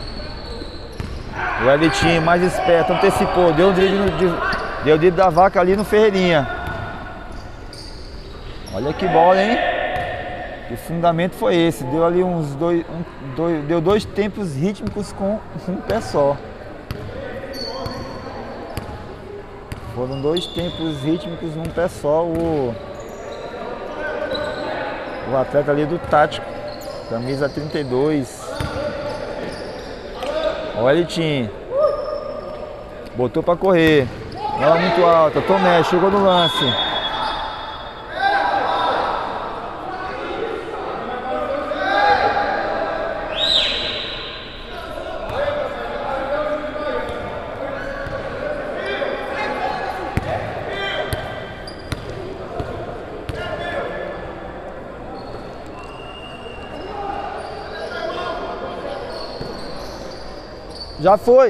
O Elitinho mais esperto, antecipou, deu o drible da vaca ali no Ferreirinha. Olha que bola, hein? Que fundamento foi esse? Deu ali deu 2 tempos rítmicos com um pé só. Foram 2 tempos rítmicos num pé só. O atleta ali do Tático. Camisa 32. Olha o Elitinho. Botou pra correr. Bola muito alta. Tomé chegou no lance. Já foi.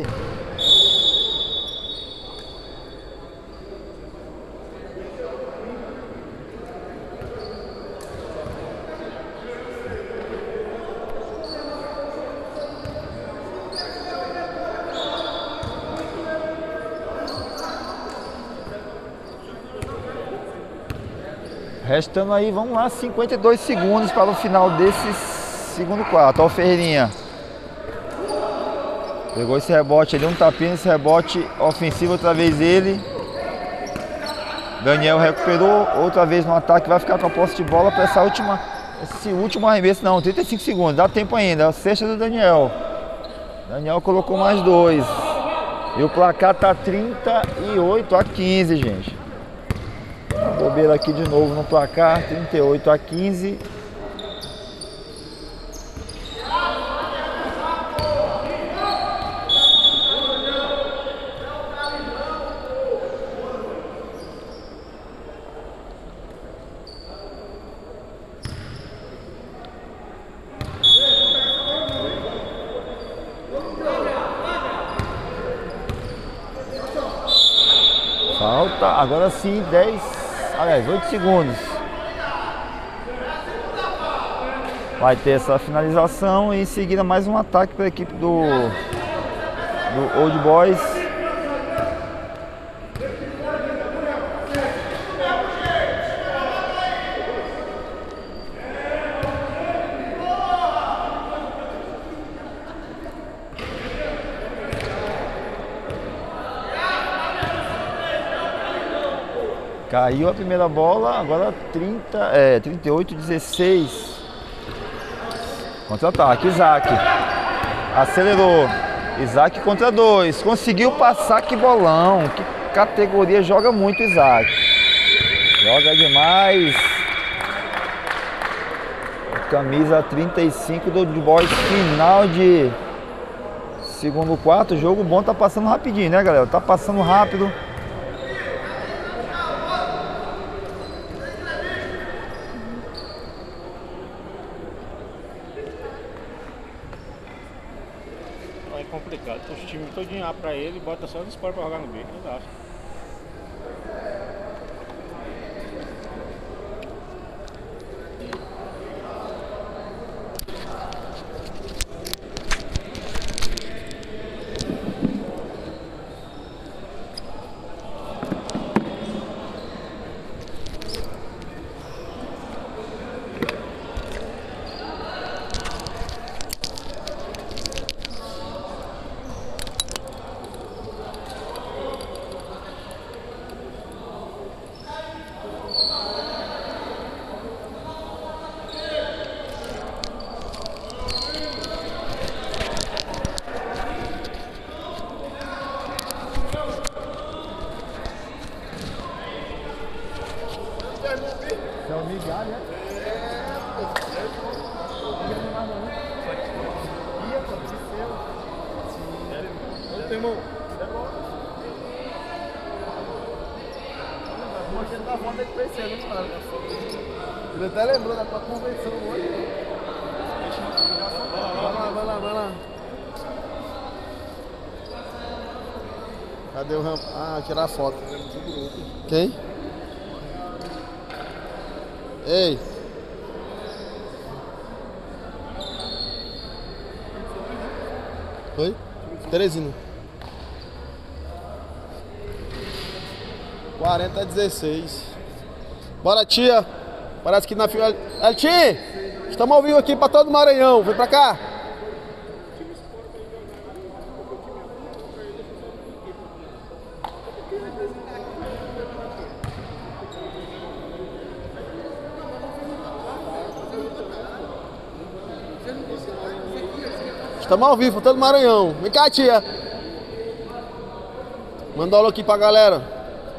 Restando aí, vamos lá, 52 segundos para o final desse segundo quarto. Olha o Ferreirinha. Pegou esse rebote ali, um tapinha nesse rebote ofensivo, outra vez ele. Daniel recuperou, outra vez no ataque, vai ficar com a posse de bola para esse último arremesso. Não, 35 segundos, dá tempo ainda, é a sexta do Daniel. Daniel colocou mais 2. E o placar tá 38 a 15, gente. Uma bobeira aqui de novo no placar, 38 a 15. Falta, agora sim, 8 segundos. Vai ter essa finalização e em seguida mais um ataque para a equipe do Old Boys. Caiu a primeira bola, agora 38-16. Contra-ataque, Isaac. Acelerou. Isaac contra 2. Conseguiu passar, que bolão. Que categoria, joga muito Isaac. Joga demais. Camisa 35 do Boys, final de segundo quarto. Jogo bom, tá passando rapidinho, né, galera? Tá passando rápido. É complicado. Os times todinho A pra ele, bota só no esporte pra jogar no B. Não dá. Ele até lembrou da tua convenção hoje. Vai lá. Cadê o rampo? Ah, tirar a foto. Quem? Ei! Oi? Teresina. 40-16. Bora, tia! Parece que na fila. Eltim! Estamos ao vivo aqui para todo o Maranhão. Vem pra cá! Estamos ao vivo para todo o Maranhão. Vem cá, tia! Manda um alô aqui pra galera.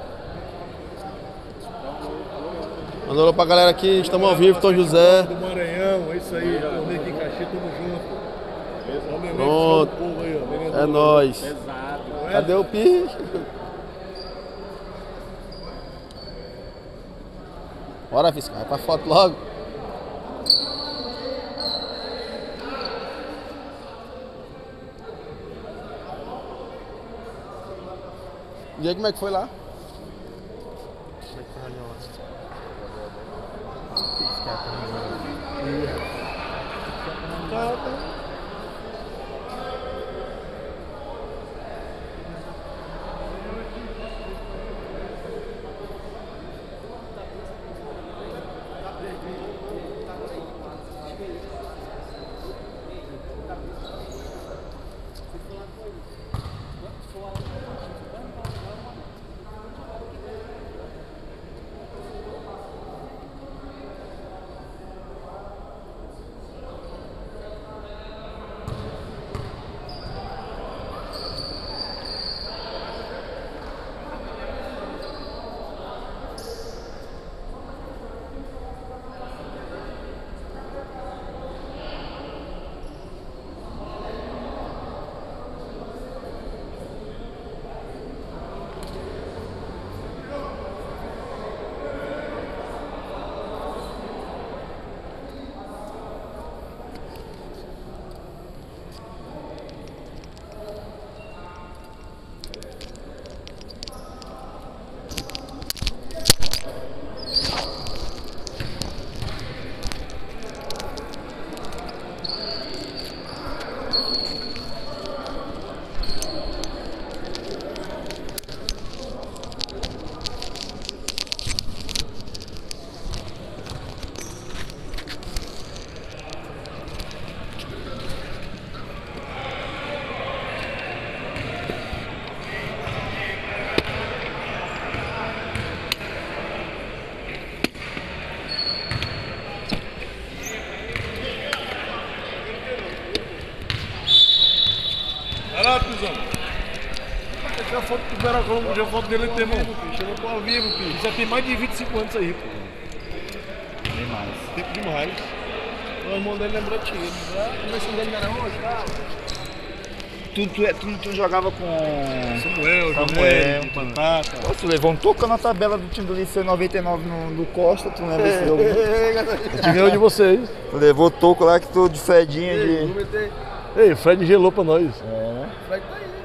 Manda um alô pra galera aqui, estamos ao vivo, Tom José. Do Maranhão, é isso aí. Torneio aqui em Caxias, tamo junto. Pronto. É nóis. Cadê o Pi? Bora, fiscal, vai pra foto logo. E aí, como é que foi lá? Como é que foi a reunião lá? Cusão. Tirar foto do Veracruz, não tinha foto dele tem mesmo, filho. Chegou pro ao vivo, filho. Já tem mais de 25 anos isso aí, pô. Demais. Tempo demais. O irmão dele lembrou de ti. A versão dele não era hoje, tá? Tu jogava com Samuel, Batata. Pô, tu levou um toco na tabela do time do Liceu 99 no Costa, tu lembra desse jogo? Eu te ganhou de vocês. Tu levou toco lá que tu de Fredinha de... Ei, o Fred gelou pra nós. Fred tá aí.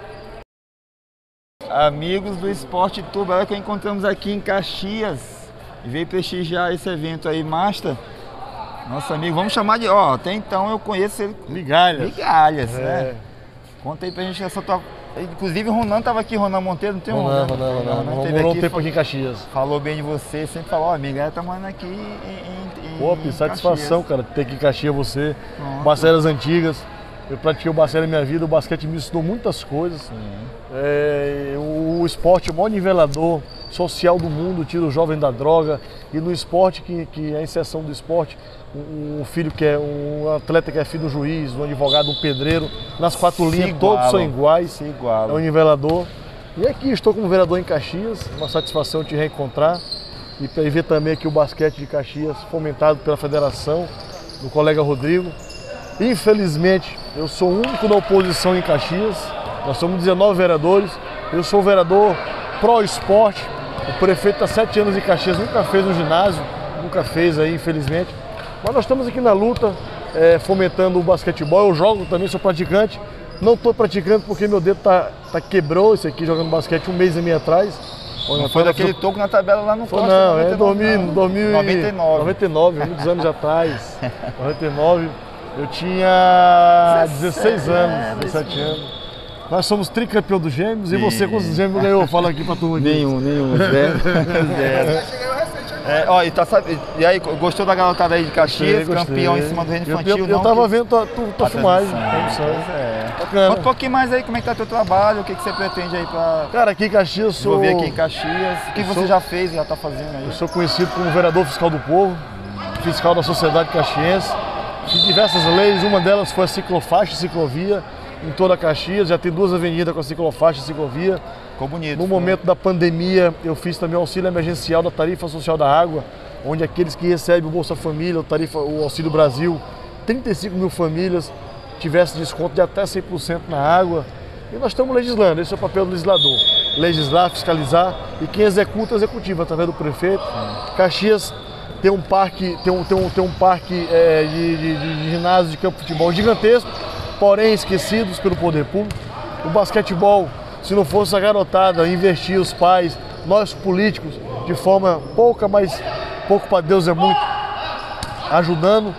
Amigos do Esporte Tubarão que encontramos aqui em Caxias e veio prestigiar esse evento aí, Master. Nosso amigo, vamos chamar de... Ó, até então eu conheço ele... Migalhas, né? Conta aí pra gente essa tua... Inclusive o Ronan tava aqui, Ronan Monteiro, não tem um... Ronan teve aqui, tempo aqui em Caxias. Falou bem de você, sempre falou, ó, Migalha tá morando aqui em Pô, satisfação, cara, ter aqui em Caxias você. Barcelas antigas. Eu pratiquei o basquete na minha vida, o basquete me ensinou muitas coisas. O esporte é o maior nivelador social do mundo, tira o jovem da droga. E no esporte, que é a inserção do esporte, um filho que é um atleta que é filho do juiz, do advogado, um pedreiro, nas quatro linhas todos são iguais, é um nivelador. E aqui estou como vereador em Caxias, uma satisfação te reencontrar e ver também aqui o basquete de Caxias fomentado pela federação, do colega Rodrigo. Infelizmente, eu sou o único da oposição em Caxias, nós somos 19 vereadores, eu sou o vereador pró-esporte, o prefeito está 7 anos em Caxias, nunca fez um ginásio, nunca fez aí, infelizmente. Mas nós estamos aqui na luta, fomentando o basquetebol, eu jogo também, sou praticante, não estou praticando porque meu dedo quebrou, esse aqui jogando basquete um mês e meio atrás. Não foi daquele toco na tabela lá no Costa? Não, é 99, muitos anos atrás, 99. Eu tinha 16 anos, 17 anos. Nós somos tricampeão dos Gêmeos. E você, quantos Gêmeos ganhou? Fala aqui pra turma aqui. Nenhum. Zero. E aí, gostou da garotada aí de Caxias? Gostei. Campeão em cima do Reino Infantil? Eu tava vendo tua filmagem. Conta um pouquinho mais aí, como é que tá teu trabalho, o que você pretende aí pra... Cara, aqui em Caxias eu sou... Vou ver aqui em Caxias. O que você já fez e já tá fazendo aí? Eu sou conhecido como vereador fiscal do povo, fiscal da sociedade caxiense. Fiz diversas leis, uma delas foi a ciclofaixa e ciclovia em toda a Caxias, já tem 2 avenidas com a ciclofaixa e ciclovia. Ficou bonito. No momento da pandemia, eu fiz também o auxílio emergencial da tarifa social da água, onde aqueles que recebem o Bolsa Família, o Auxílio Brasil, 35 mil famílias tivessem desconto de até 100% na água. E nós estamos legislando, esse é o papel do legislador. Legislar, fiscalizar e quem executa, executivo, através do prefeito. Caxias tem um parque, de ginásio, de campo de futebol gigantesco, porém esquecidos pelo poder público. O basquetebol, se não fosse a garotada investir, os pais, nós políticos, de forma pouco para Deus é muito, ajudando,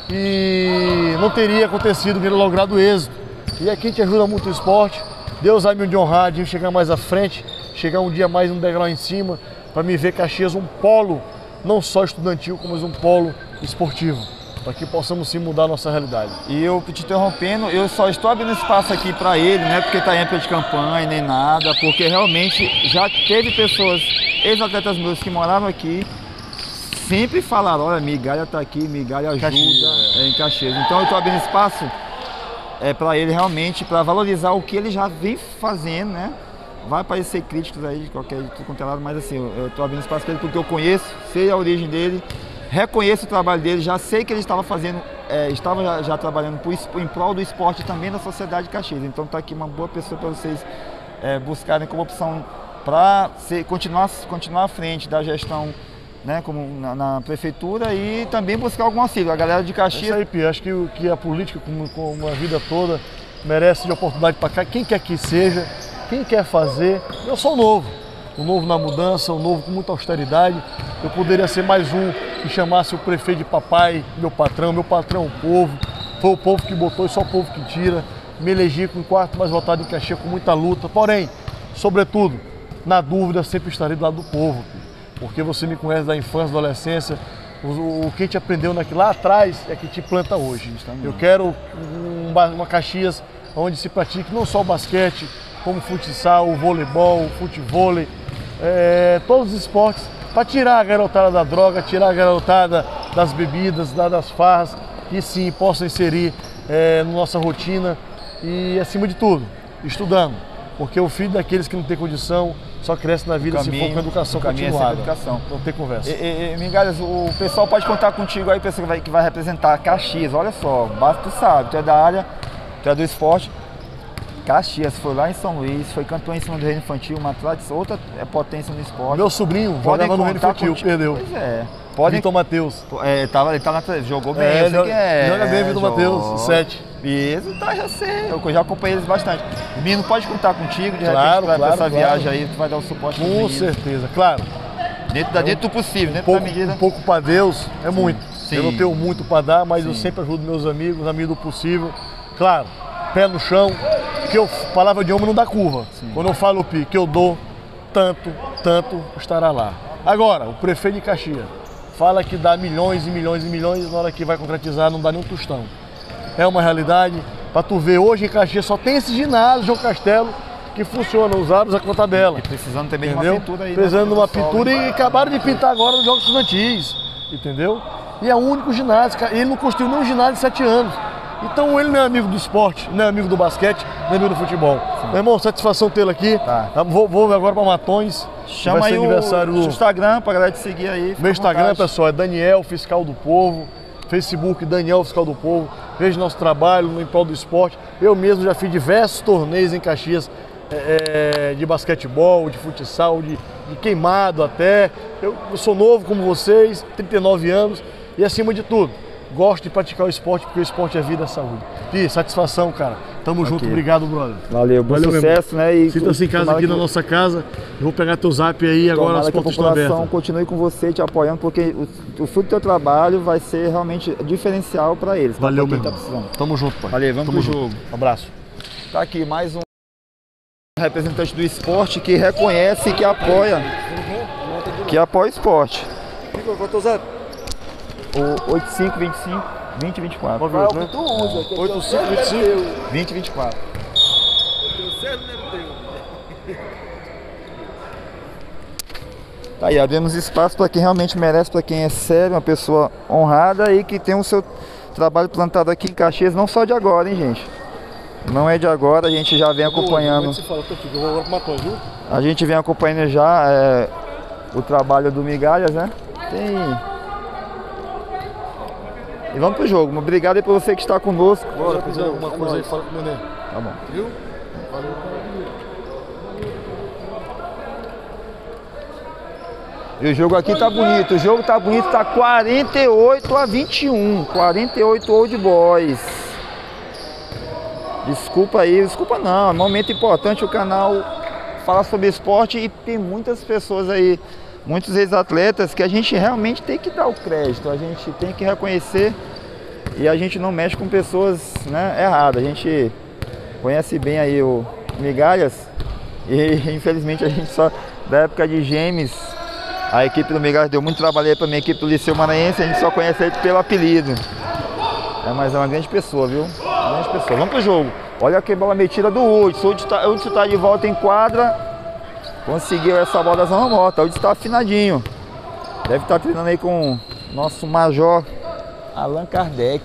e não teria acontecido, teria logrado êxito. E aqui a gente ajuda muito o esporte. Deus vai me honrar de chegar mais à frente, chegar um dia mais um degrau em cima, para me ver Caxias um polo, não só estudantil, mas um polo esportivo, para que possamos sim mudar a nossa realidade. E eu te interrompendo, eu só estou abrindo espaço aqui para ele, não é porque está em época de campanha nem nada, porque realmente já teve pessoas, ex-atletas meus que moravam aqui, sempre falaram, olha, Migalha está aqui, Migalha ajuda em Caxias. Então eu estou abrindo espaço para ele realmente, para valorizar o que ele já vem fazendo, né? Vai parecer críticos aí de qualquer lado, mas assim, eu estou abrindo espaço para ele porque eu conheço, sei a origem dele, reconheço o trabalho dele, já sei que ele estava fazendo, estava já trabalhando em prol do esporte e também da sociedade de Caxias. Então está aqui uma boa pessoa para vocês buscarem como opção para continuar à frente da gestão, né, como na prefeitura, e também buscar algum auxílio. A galera de Caxias... Isso aí, Pia, acho que a política, como a vida toda, merece de oportunidade para cá, quem quer que seja, quem quer fazer. Eu sou o novo na mudança, o novo com muita austeridade. Eu poderia ser mais um que chamasse o prefeito de papai, meu patrão é o povo. Foi o povo que botou e só o povo que tira. Me elegi com o quarto mais votado em Caxias com muita luta. Porém, sobretudo, na dúvida, sempre estarei do lado do povo. Porque você me conhece da infância, da adolescência. O que a gente aprendeu lá atrás é que te planta hoje. Eu quero uma Caxias onde se pratique não só o basquete, como o futsal, o voleibol, o futevôlei, todos os esportes, para tirar a garotada da droga, tirar a garotada das bebidas, das farras, que sim, possam inserir na nossa rotina e, acima de tudo, estudando. Porque o filho daqueles que não tem condição só cresce na vida se for com educação continuada. Não tem conversa. Migalhas, o pessoal pode contar contigo aí, pessoa que vai representar Caxias. Olha só, basta tu sabe, tu é da área, tu é do esporte. Caxias foi lá em São Luís, foi campeão em cima do Reino Infantil, uma tradição, outra potência no esporte. Meu sobrinho jogava no Reino Infantil, perdeu. Pois é. Vitor Matheus. Ele jogou bem, eu sei que é. Joga bem, Vitor Matheus, 7. Isso, tá, já sei, eu já acompanhei eles bastante. O menino pode contar contigo, de repente, pra essa viagem aí, tu vai dar o suporte pro menino. Com certeza, claro. Dentro do possível, dentro da medida. Um pouco para Deus é muito. Sim. Eu não tenho muito para dar, mas eu sempre ajudo meus amigos, na medida do possível. Claro, pé no chão, que palavra de homem não dá curva. Sim. Quando eu falo que eu dou tanto estará lá. Agora, o prefeito de Caxias fala que dá milhões e milhões e milhões, na hora que vai concretizar não dá nem um tostão. É uma realidade. Para tu ver, hoje em Caxias só tem esse ginásio, João Castelo, que funciona, usados a conta dela. E precisando também de uma pintura aí. Precisando de uma pintura e acabaram de pintar agora nos Jogos Estudantis, entendeu? E é o único ginásio, ele não construiu nenhum ginásio de 7 anos. Então ele não é amigo do esporte, não é amigo do basquete, não é amigo do futebol. Sim. Meu irmão, satisfação tê-lo aqui. Tá. Vou agora para Matões. Chama aí o Instagram para galera te seguir aí. Meu Instagram, pessoal, é Daniel Fiscal do Povo. Facebook Daniel Fiscal do Povo. Veja nosso trabalho no em prol do esporte. Eu mesmo já fiz diversos torneios em Caxias de basquetebol, de futsal, de queimado até. Eu sou novo como vocês, 39 anos e acima de tudo, gosto de praticar o esporte porque o esporte é vida, é saúde. E satisfação, cara. Tamo junto, obrigado, brother. Valeu, bom sucesso, né? E sinta-se em casa aqui na nossa casa. Eu vou pegar teu zap aí agora, as portas estão abertas. Continue com você, te apoiando, porque o fruto do teu trabalho vai ser realmente diferencial para eles. Valeu, meu irmão. Tamo junto, pai. Valeu, vamos pro jogo. Um abraço. Tá aqui mais um representante do esporte que reconhece e que apoia o esporte. Qual é o teu zap? O 8525 2024. Pode ver, né? 8525 2024. Tá aí, abrimos espaço para quem realmente merece, para quem é sério, uma pessoa honrada e que tem o seu trabalho plantado aqui em Caxias, não só de agora, hein, gente? Não é de agora, a gente já vem acompanhando. A gente vem acompanhando já o trabalho do Migalhas, né? E vamos pro jogo. Obrigado aí por você que está conosco. Bora, quiser alguma coisa aí, fala com o Nenê. Tá bom. Viu? Valeu. E o jogo aqui tá bonito. O jogo tá bonito, tá 48-21. 48 Old Boys. Desculpa aí, desculpa não. É um momento importante, o canal fala sobre esporte e tem muitas pessoas aí, muitos ex-atletas que a gente realmente tem que dar o crédito, a gente tem que reconhecer e a gente não mexe com pessoas, né, erradas. A gente conhece bem aí o Migalhas e infelizmente a gente só, da época de Gêmeos, a equipe do Migalhas deu muito trabalho aí pra minha equipe do Liceu Maranhense, a gente só conhece ele pelo apelido. Mas é uma grande pessoa, viu? Uma grande pessoa. Vamos pro jogo. Olha que bola metida do Hudson. O Hudson tá de volta em quadra. Conseguiu essa bola da zona morta. O Hudson tá afinadinho. Deve estar treinando aí com o nosso major Allan Kardec.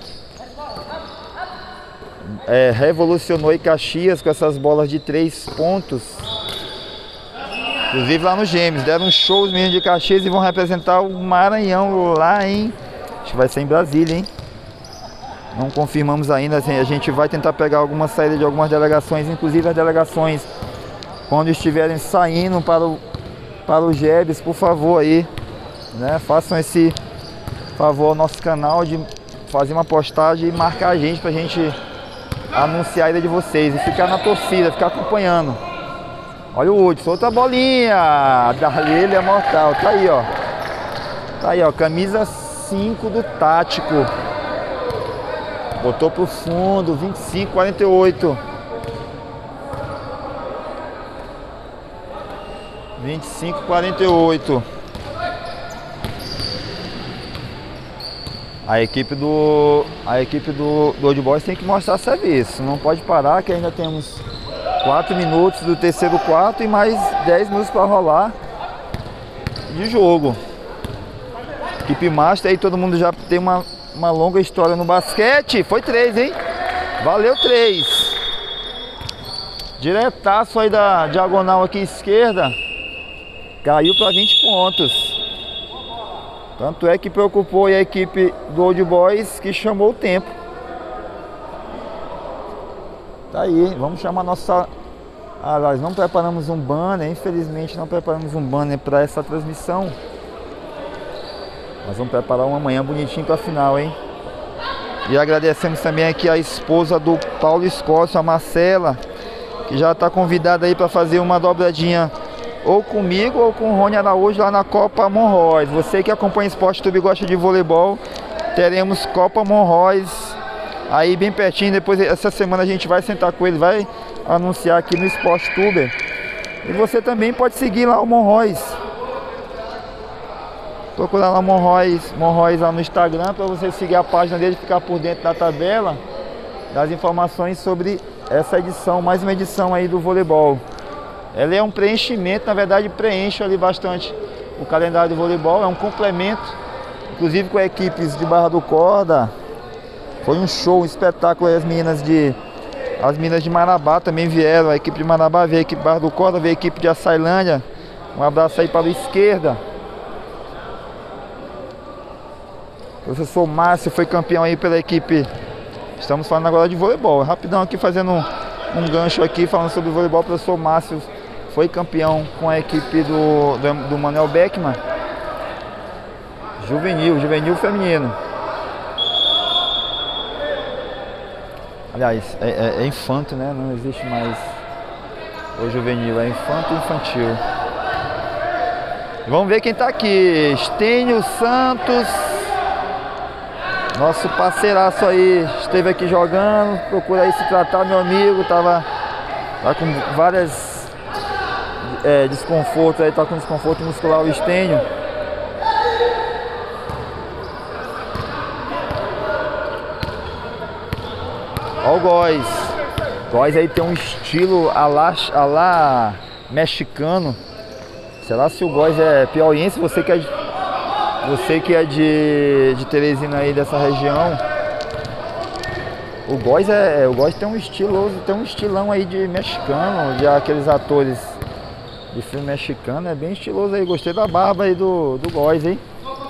Revolucionou aí Caxias com essas bolas de 3 pontos. Inclusive lá no Gêmeos. Deram um show os meninos de Caxias e vão representar o Maranhão lá em... Acho que vai ser em Brasília, hein? Não confirmamos ainda, assim, a gente vai tentar pegar alguma saída de algumas delegações, inclusive as delegações, quando estiverem saindo para o GEBS, por favor aí, né, façam esse favor ao nosso canal de fazer uma postagem e marcar a gente, pra gente anunciar a ida de vocês e ficar na torcida, ficar acompanhando. Olha o Hudson, outra bolinha, dali ele é mortal, tá aí ó, camisa 5 do Tático. Botou pro fundo, 25-48. 25-48. A equipe do Old Boys tem que mostrar serviço. Não pode parar, que ainda temos 4 minutos do terceiro quarto e mais 10 minutos para rolar de jogo. Equipe Master aí, todo mundo já tem uma longa história no basquete. Foi 3, hein? Valeu 3. Diretaço aí da diagonal aqui esquerda. Caiu para 20 pontos. Tanto é que preocupou a equipe do Old Boys, que chamou o tempo. Tá aí, vamos chamar nossa... nós não preparamos um banner, infelizmente não preparamos um banner para essa transmissão. Nós vamos preparar um amanhã bonitinho para a final, hein? E agradecemos também aqui a esposa do Paulo Escócio, a Marcela, que já está convidada aí para fazer uma dobradinha ou comigo ou com o Rony Araújo lá na Copa Monroys. Você que acompanha Esporte Tube e gosta de voleibol, teremos Copa Monroys aí bem pertinho. Depois, essa semana a gente vai sentar com ele, vai anunciar aqui no Esporte Tube. E você também pode seguir lá o Monroys. Procurar lá Monroys lá no Instagram para você seguir a página dele, ficar por dentro da tabela das informações sobre essa edição, mais uma edição aí do voleibol. Ela é um preenchimento, na verdade preenche ali bastante o calendário do voleibol, é um complemento, inclusive com equipes de Barra do Corda. Foi um show, um espetáculo. As meninas de Marabá também vieram, a equipe de Marabá veio, a equipe de Barra do Corda, veio a equipe de Açailândia. Um abraço aí para a esquerda. O professor Márcio foi campeão aí pela equipe. Estamos falando agora de voleibol. Rapidão aqui fazendo um gancho aqui, falando sobre voleibol. O professor Márcio foi campeão com a equipe do Manuel Beckman. Juvenil feminino. Aliás, é infanto, né? Não existe mais o juvenil, é infanto e infantil. Vamos ver quem tá aqui. Estênio Santos. Nosso parceiraço aí esteve aqui jogando, procura aí se tratar, meu amigo, tá com várias desconfortos aí, tá com desconforto muscular o Estênio. Ó o Góis. Góis aí tem um estilo a lá mexicano. Será se o Góis é piauiense? Você que é de Teresina aí, dessa região. O Góis tem um estilão aí de mexicano, de aqueles atores de filme mexicano, é bem estiloso aí. Gostei da barba aí do Góis, hein?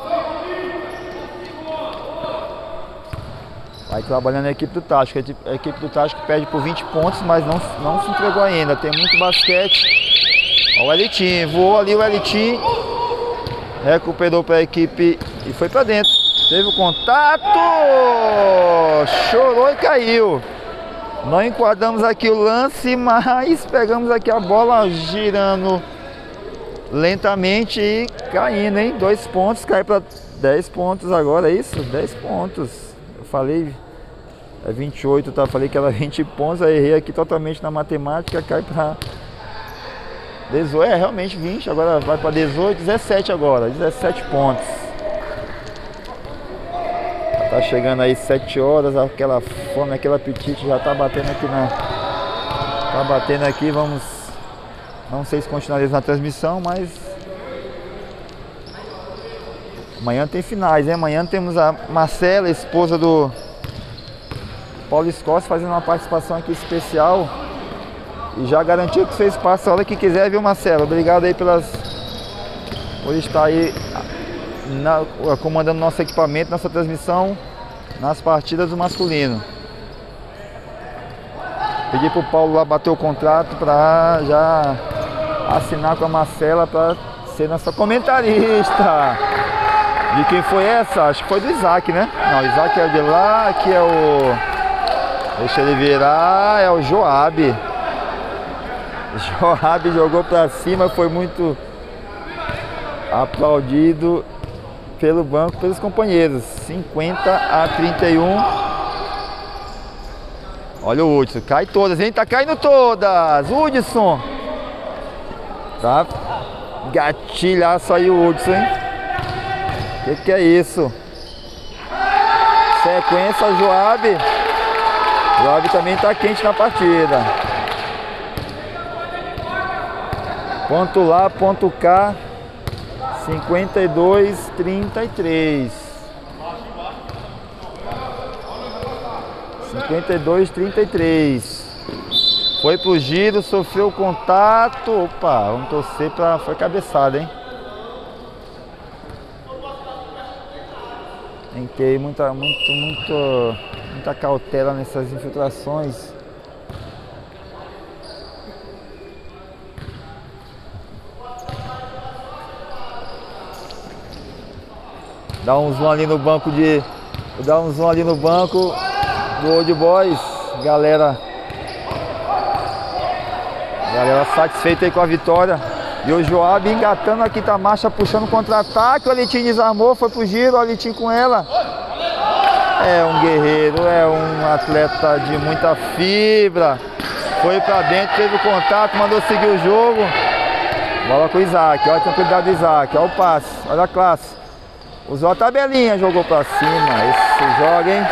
Vai trabalhando a equipe do Tático. A equipe do Tático perde por 20 pontos, mas não se entregou ainda. Tem muito basquete. Ó o Elitinho, voou ali o Elitinho. Recuperou para a equipe e foi para dentro. Teve o contato, chorou e caiu. Não enquadramos aqui o lance, mas pegamos aqui a bola girando lentamente e caindo, hein? 2 pontos, cai para 10 pontos agora, é isso? 10 pontos. Eu falei, é 28, tá? Falei que era 20 pontos, aí errei aqui totalmente na matemática, cai para 18, realmente 20, agora vai para 18, 17 agora, 17 pontos. Tá chegando aí 7 horas, aquela fome, aquele apetite já tá batendo aqui Tá batendo aqui, vamos... Não sei se continuaremos na transmissão, mas... Amanhã tem finais, hein? Amanhã temos a Marcela, esposa do Paulo Escócio, fazendo uma participação aqui especial. E já garantiu que fez espaço a hora que quiser, viu, Marcelo? Obrigado aí por estar aí comandando nosso equipamento, nossa transmissão nas partidas do masculino. Pedi pro Paulo lá bater o contrato para já assinar com a Marcela para ser nossa comentarista. De quem foi essa? Acho que foi do Isaac, né? Não, o Isaac é de lá, aqui é o... Deixa ele virar, é o Joab. Joab jogou pra cima, foi muito aplaudido pelo banco, pelos companheiros. 50-31. Olha o Hudson, cai todas, hein? Tá caindo todas. Hudson. Tá gatilhaço aí o Hudson, hein? Que é isso? Sequência Joab. Joab também tá quente na partida. Ponto lá, ponto cá. 52-33. 52-33. Foi pro giro, sofreu contato. Opa, vamos torcer pra... Foi cabeçada, hein? Tem que ter muita cautela nessas infiltrações. Dá um zoom ali no banco Dá um zoom ali no banco do Old Boys. Galera satisfeita aí com a vitória. E o Joab engatando a quinta marcha, puxando contra-ataque. O Alitim desarmou, foi pro giro, o Alitim com ela. É um guerreiro, é um atleta de muita fibra. Foi pra dentro, teve o contato, mandou seguir o jogo. Bola com o Isaac, olha a tranquilidade do Isaac, olha o passe, olha a classe. Usou a tabelinha, jogou pra cima. Esse joga, hein?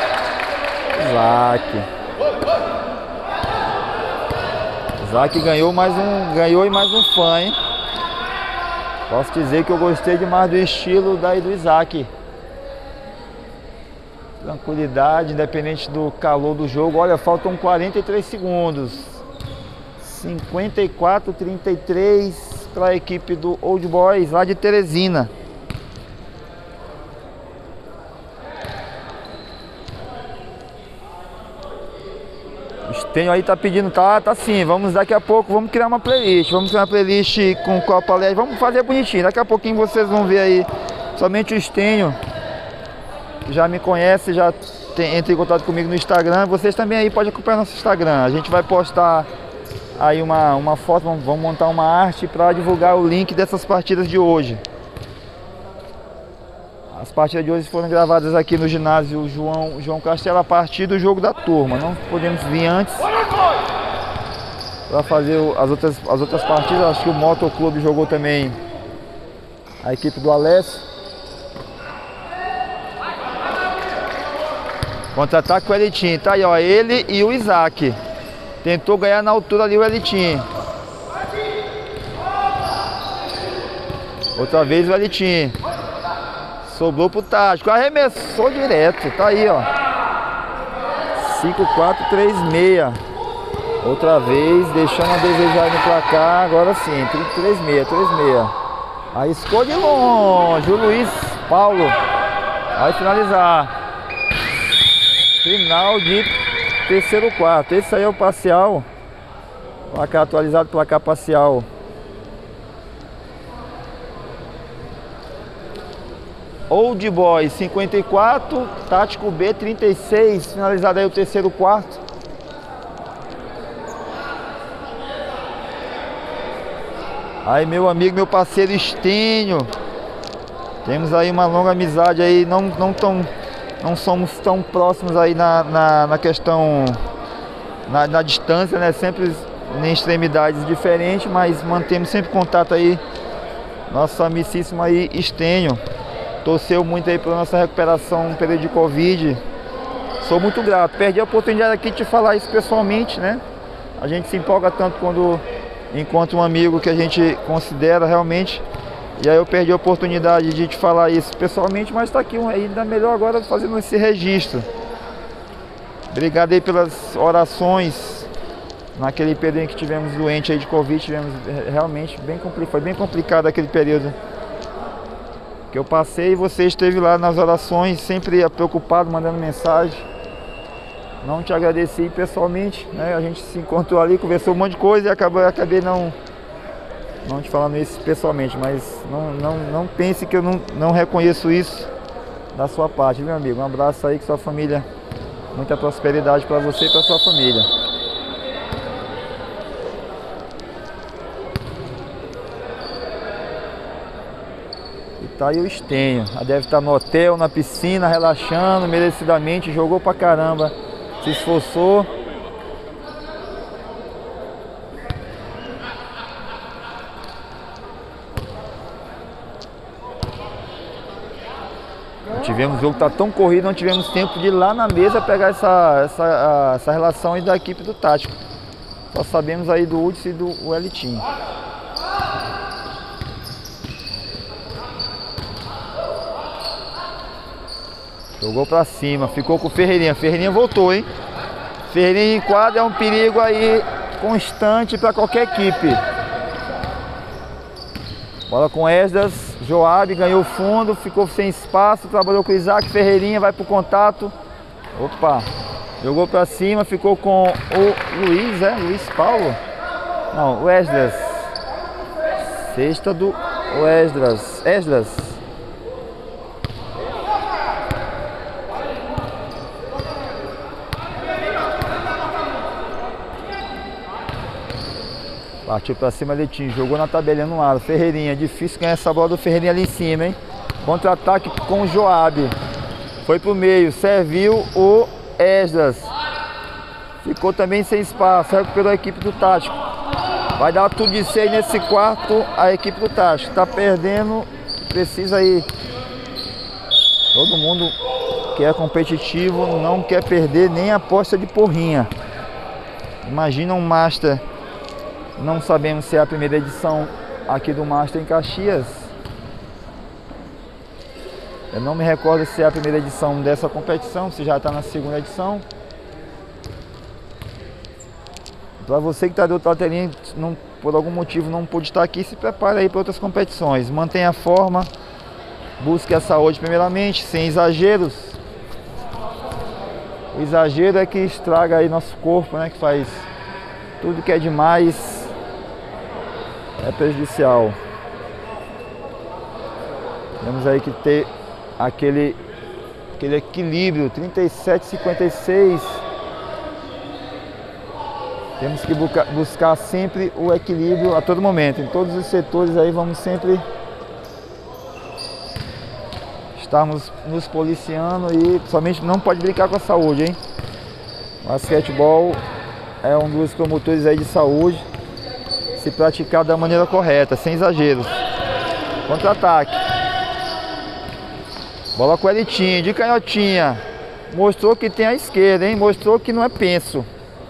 Isaac ganhou e mais um fã, hein? Posso dizer que eu gostei demais do estilo do Isaac. Tranquilidade, independente do calor do jogo. Olha, faltam 43 segundos. 54-33 para a equipe do Old Boys, lá de Teresina. O Stênio aí tá pedindo, tá sim, vamos daqui a pouco, vamos criar uma playlist. Vamos criar uma playlist com Copa Leste, vamos fazer bonitinho. Daqui a pouquinho vocês vão ver aí, somente o Stênio, que já me conhece, já entra em contato comigo no Instagram. Vocês também aí podem acompanhar nosso Instagram. A gente vai postar aí uma foto, vamos montar uma arte para divulgar o link dessas partidas de hoje. As partidas de hoje foram gravadas aqui no ginásio João Castelo a partir do jogo da turma. Não podemos vir antes para fazer as outras partidas. Acho que o Motoclube jogou também, a equipe do Alessio. Contra-ataque com o Elitim. Tá aí, ó, ele e o Isaac. Tentou ganhar na altura ali o Elitim. Outra vez o Elitim. Sobrou pro Tático, arremessou direto, tá aí, ó. 5-4-3-6. Outra vez, deixando a desejar no placar, agora sim, 3-6. Arriscou de longe, o Luiz Paulo vai finalizar. Final de terceiro quarto. Esse aí é o parcial. Placar atualizado, placar parcial. Old Boys 54, Tático B 36, finalizado aí o terceiro quarto. Aí meu amigo, meu parceiro Stênio. Temos aí uma longa amizade aí, não somos tão próximos aí na questão, na distância, né? Sempre em extremidades diferentes, mas mantemos sempre contato aí. Nosso amicíssimo aí Stênio. Torceu muito aí pela nossa recuperação no período de Covid. Sou muito grato. Perdi a oportunidade aqui de te falar isso pessoalmente, né? A gente se empolga tanto quando encontra um amigo que a gente considera realmente. E aí eu perdi a oportunidade de te falar isso pessoalmente, mas está aqui ainda melhor agora fazendo esse registro. Obrigado aí pelas orações. Naquele período em que tivemos doente aí de Covid, tivemos realmente foi bem complicado aquele período que eu passei, e você esteve lá nas orações, sempre preocupado, mandando mensagem. Não te agradeci pessoalmente, né? A gente se encontrou ali, conversou um monte de coisa e acabei não te falando isso pessoalmente, mas não pense que eu não reconheço isso da sua parte, meu amigo. Um abraço aí, com sua família, muita prosperidade para você e para sua família. Tá aí o Stênio, deve estar no hotel, na piscina, relaxando, merecidamente, jogou pra caramba, se esforçou. Tivemos o jogo, tá tão corrido, não tivemos tempo de ir lá na mesa pegar essa relação aí da equipe do Tático. Só sabemos aí do Hudson e do Elitim. Jogou pra cima, ficou com o Ferreirinha. Ferreirinha voltou, hein? Ferreirinha em quadra, é um perigo aí constante para qualquer equipe. Bola com Esdras, Joab ganhou o fundo, ficou sem espaço, trabalhou com o Isaac, Ferreirinha vai pro contato. Opa, jogou para cima, ficou com o Luiz, Luiz Paulo? Não, o Esdras. Sexta do Esdras. Partiu pra cima, Leitinho, jogou na tabelinha no lado, Ferreirinha, difícil ganhar essa bola do Ferreirinha ali em cima, hein? Contra-ataque com o Joab. Foi pro meio, serviu o Esdras. Ficou também sem espaço, recuperou a equipe do Tático. Vai dar tudo de 6 nesse quarto, a equipe do Tático. Tá perdendo, precisa ir. Todo mundo que é competitivo não quer perder nem a aposta de porrinha. Imagina um Master. Não sabemos se é a primeira edição aqui do Master em Caxias. Eu não me recordo se é a primeira edição dessa competição, se já está na segunda edição. Para você que está do outro lado da telinha, por algum motivo não pôde estar aqui, se prepare aí para outras competições. Mantenha a forma, busque a saúde primeiramente, sem exageros. O exagero é que estraga aí nosso corpo, né? Que faz tudo que é demais. É prejudicial. Temos aí que ter aquele equilíbrio, 37,56. Temos que buscar sempre o equilíbrio a todo momento. Em todos os setores aí vamos sempre estarmos nos policiando e somente não pode brincar com a saúde, hein? O basquetebol é um dos promotores aí de saúde. Se praticar da maneira correta, sem exageros. Contra-ataque. Bola com o Elitinho, de canhotinha. Mostrou que tem a esquerda, hein? Mostrou que não é penso.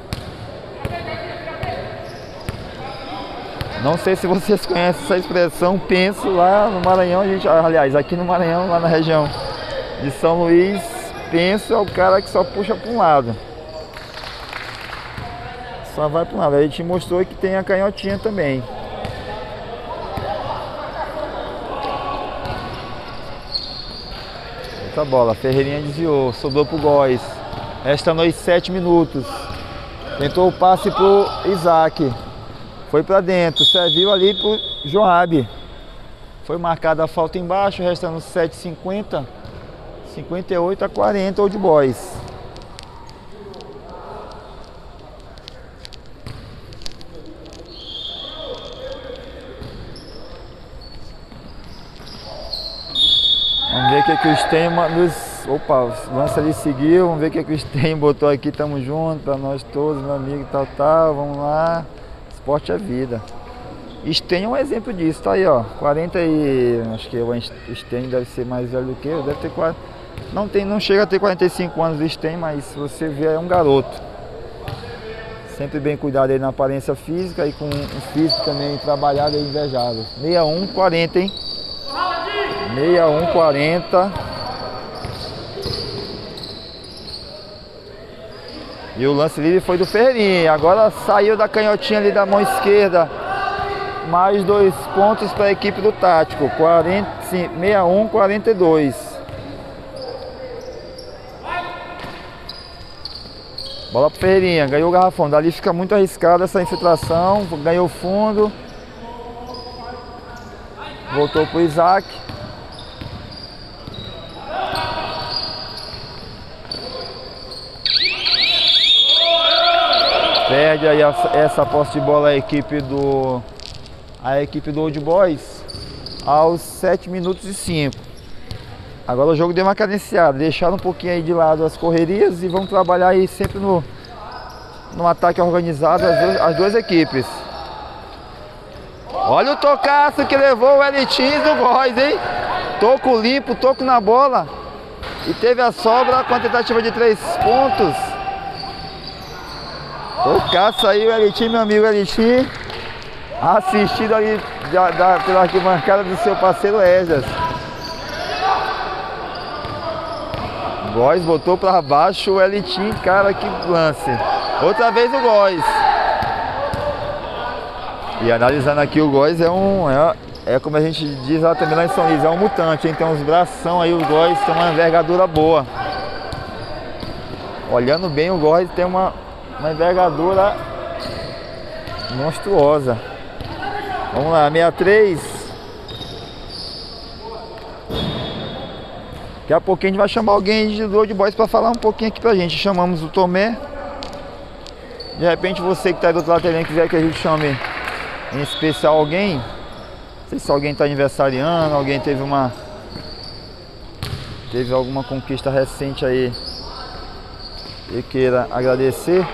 Não sei se vocês conhecem essa expressão, penso. Lá no Maranhão, aliás, aqui no Maranhão, lá na região de São Luís, penso é o cara que só puxa para um lado. Só vai para um lado. Aí te mostrou que tem a canhotinha também. Outra bola, Ferreirinha desviou, sobrou pro Góis. Restando aí 7 minutos. Tentou o passe pro Isaac. Foi para dentro, serviu ali pro Joab. Foi marcada a falta embaixo, restando 7,50. 58-40, Old Boys. Vamos ver o que o Sten nos... Opa, o lance ali seguiu. Vamos ver o que o Sten botou aqui. Tamo junto, pra nós todos, meu amigo, tal. Vamos lá. Esporte é vida. Sten é um exemplo disso, tá aí, ó. 40 e... Acho que o Sten deve ser mais velho do que eu. Deve ter 40... Não chega a ter 45 anos o Sten, mas se você ver, é um garoto. Sempre bem cuidado aí na aparência física e com o físico também trabalhado e invejável. 61-40, hein? 61-40. E o lance livre foi do Ferreirinha. Agora saiu da canhotinha ali da mão esquerda. Mais 2 pontos para a equipe do Tático. 61-42. Bola para Ferreirinha. Ganhou o garrafão. Dali fica muito arriscada essa infiltração. Ganhou o fundo. Voltou para o Isaac. Perde aí essa posse de bola a equipe do Old Boys aos 7 minutos e 5. Agora o jogo deu uma cadenciada, deixaram um pouquinho aí de lado as correrias e vamos trabalhar aí sempre no ataque organizado as duas equipes. Olha o tocaço que levou o Elitinho do Góis, hein? Toco limpo, toco na bola e teve a sobra com a tentativa de 3 pontos. Tocaço aí o Elitinho, meu amigo Elitinho, assistido ali pela arquibancada do seu parceiro Esdras. Góis botou para baixo o Elitinho, cara, que lance. Outra vez o Góis. E analisando aqui o Góis é como a gente diz lá também lá em São Luís, é um mutante, hein? Tem uns bração aí, o Góis tem uma envergadura boa. Olhando bem, o Góis tem uma envergadura monstruosa. Vamos lá, 63. Daqui a pouquinho a gente vai chamar alguém de Old Boys para falar um pouquinho aqui pra gente. Chamamos o Tomé. De repente você que tá do outro lado também quiser que a gente chame em especial alguém. Não sei se alguém tá aniversariando, alguém teve alguma conquista recente aí e queira agradecer.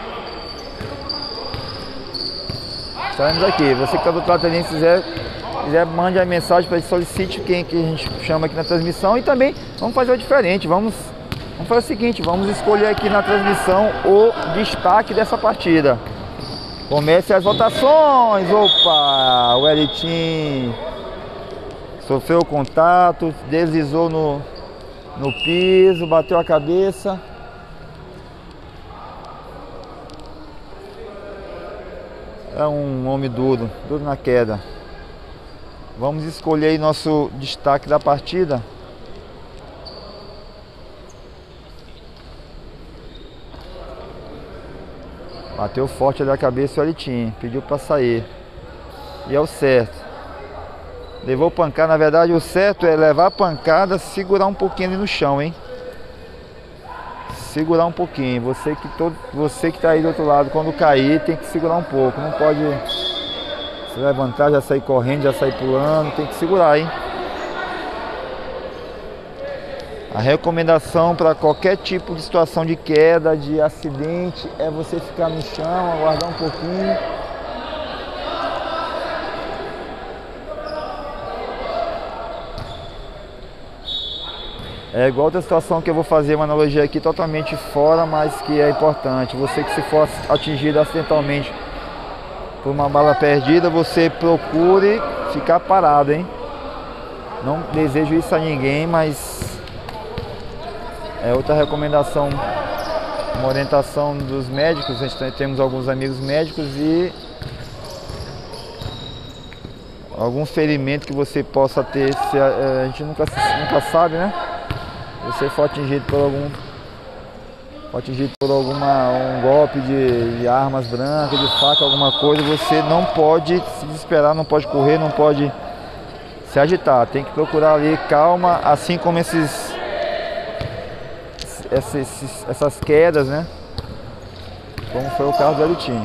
Estaremos aqui. Você que tá do outro lado também quiser mande a mensagem para solicite quem que a gente chama aqui na transmissão. E também vamos fazer o diferente, vamos fazer o seguinte, vamos escolher aqui na transmissão o destaque dessa partida. Comece as votações. Opa, o Elitim sofreu contato, deslizou no piso, bateu a cabeça. É um homem duro na queda. Vamos escolher aí nosso destaque da partida. Bateu forte ali a cabeça o Elitim, pediu para sair. E é o certo. Levou pancada, na verdade o certo é levar a pancada, segurar um pouquinho ali no chão, hein? Segurar um pouquinho. Você que tá aí do outro lado, quando cair, tem que segurar um pouco. Não pode se levantar, já sair correndo, já sair pulando, tem que segurar, hein? A recomendação para qualquer tipo de situação de queda, de acidente, é você ficar no chão, aguardar um pouquinho. É igual outra situação que eu vou fazer uma analogia aqui totalmente fora, mas que é importante. Você que se for atingido acidentalmente por uma bala perdida, você procure ficar parado, hein? Não desejo isso a ninguém, mas é outra recomendação, uma orientação dos médicos. A gente temos alguns amigos médicos e algum ferimento que você possa ter, a gente nunca sabe, né? Se você for atingido por um golpe de armas brancas, de faca, alguma coisa, você não pode se desesperar, não pode correr, não pode se agitar. Tem que procurar ali calma, assim como essas quedas, né? Como foi o caso do Elitim.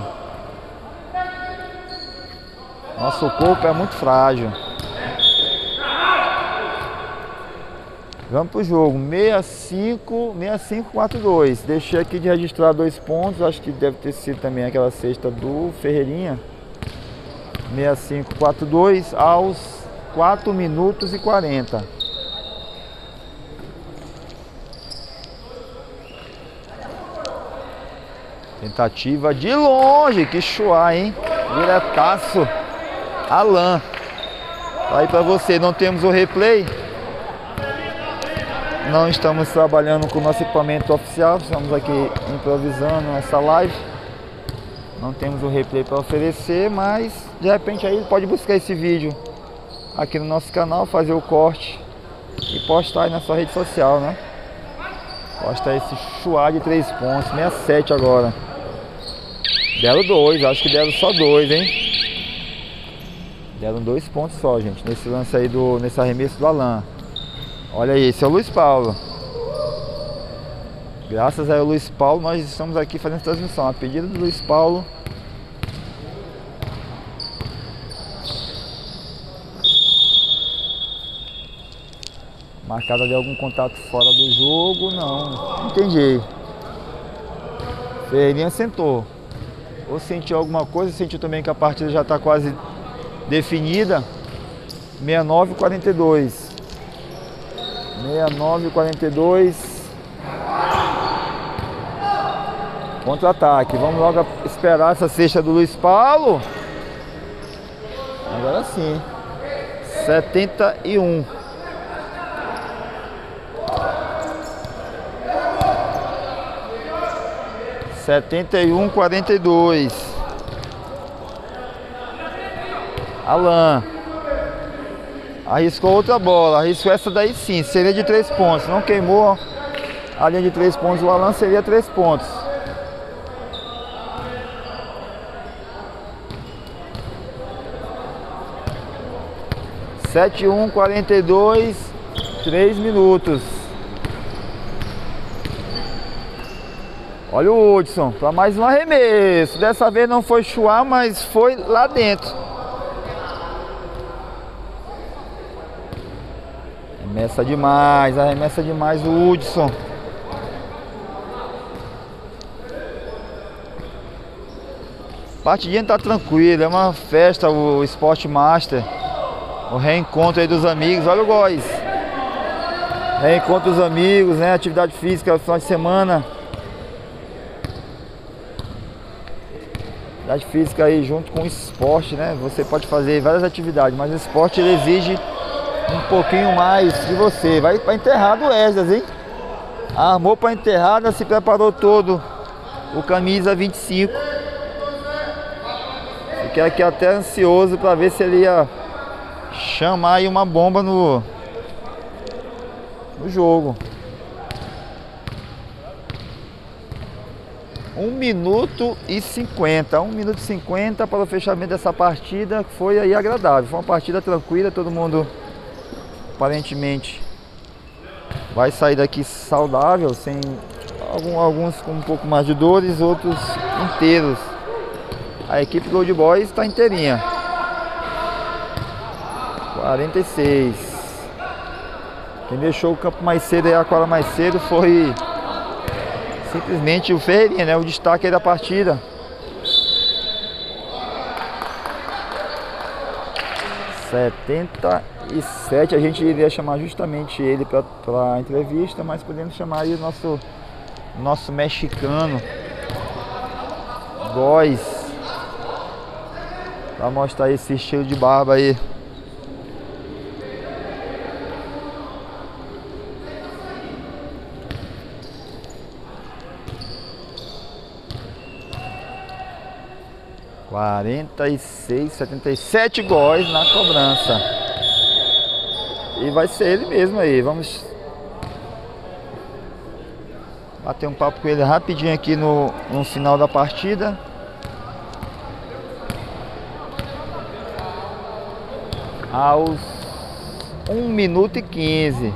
Nosso corpo é muito frágil. Vamos pro jogo, 65-42. Deixei aqui de registrar 2 pontos, acho que deve ter sido também aquela cesta do Ferreirinha. 65-42 aos 4 minutos e 40. Tentativa de longe, que chuá, hein? Diretaço. Alan. Tá aí pra você, não temos o replay. Não estamos trabalhando com o nosso equipamento oficial, estamos aqui improvisando essa live. Não temos o replay para oferecer, mas de repente aí pode buscar esse vídeo aqui no nosso canal, fazer o corte e postar aí na sua rede social, né? Posta esse chuá de 3 pontos, 67 agora. Deram 2, acho que deram só 2, hein? Deram 2 pontos só, gente, nesse lance aí, nesse arremesso do Alan. Olha aí, esse é o Luiz Paulo. Graças ao Luiz Paulo, nós estamos aqui fazendo transmissão. A pedido do Luiz Paulo. Marcado ali algum contato fora do jogo? Não entendi. Ferreirinha sentou. Ou sentiu alguma coisa, sentiu também que a partida já está quase definida. 69-42. 69-42. Contra-ataque. Vamos logo esperar essa cesta do Luiz Paulo. Agora sim. 71. (71-42). Alan. Arriscou outra bola. Arriscou essa daí sim. Seria de 3 pontos. Não queimou a linha de 3 pontos. O Alan seria 3 pontos. Sete, 42, 3 minutos. Olha o Hudson para mais um arremesso. Dessa vez não foi chuar, mas foi lá dentro. Arremessa demais o Hudson. Partidinha tá tranquila, é uma festa o Sport Master. O reencontro aí dos amigos, olha o Góis. Reencontro dos amigos, né? Atividade física no final de semana. Atividade física aí junto com o esporte, né? Você pode fazer várias atividades, mas o esporte ele exige um pouquinho mais de você. Vai para enterrada o Esdras, hein? Armou para enterrada, se preparou todo. O camisa 25. Fiquei aqui até ansioso para ver se ele ia chamar aí uma bomba no jogo. 1 minuto e 50. 1 minuto e 50 para o fechamento dessa partida. Foi aí agradável. Foi uma partida tranquila. Todo mundo aparentemente vai sair daqui saudável, sem alguns com um pouco mais de dores, outros inteiros. A equipe do Old Boys está inteirinha. 46. Quem deixou o campo mais cedo e a quadra mais cedo foi simplesmente o Ferreirinha, né? O destaque aí da partida. 77. A gente iria chamar justamente ele para a entrevista, mas podemos chamar aí o nosso mexicano Góis, para mostrar esse estilo de barba aí. (46, 77) Góis na cobrança. E vai ser ele mesmo aí. Vamos bater um papo com ele rapidinho aqui no final da partida. Aos 1 minuto e 15.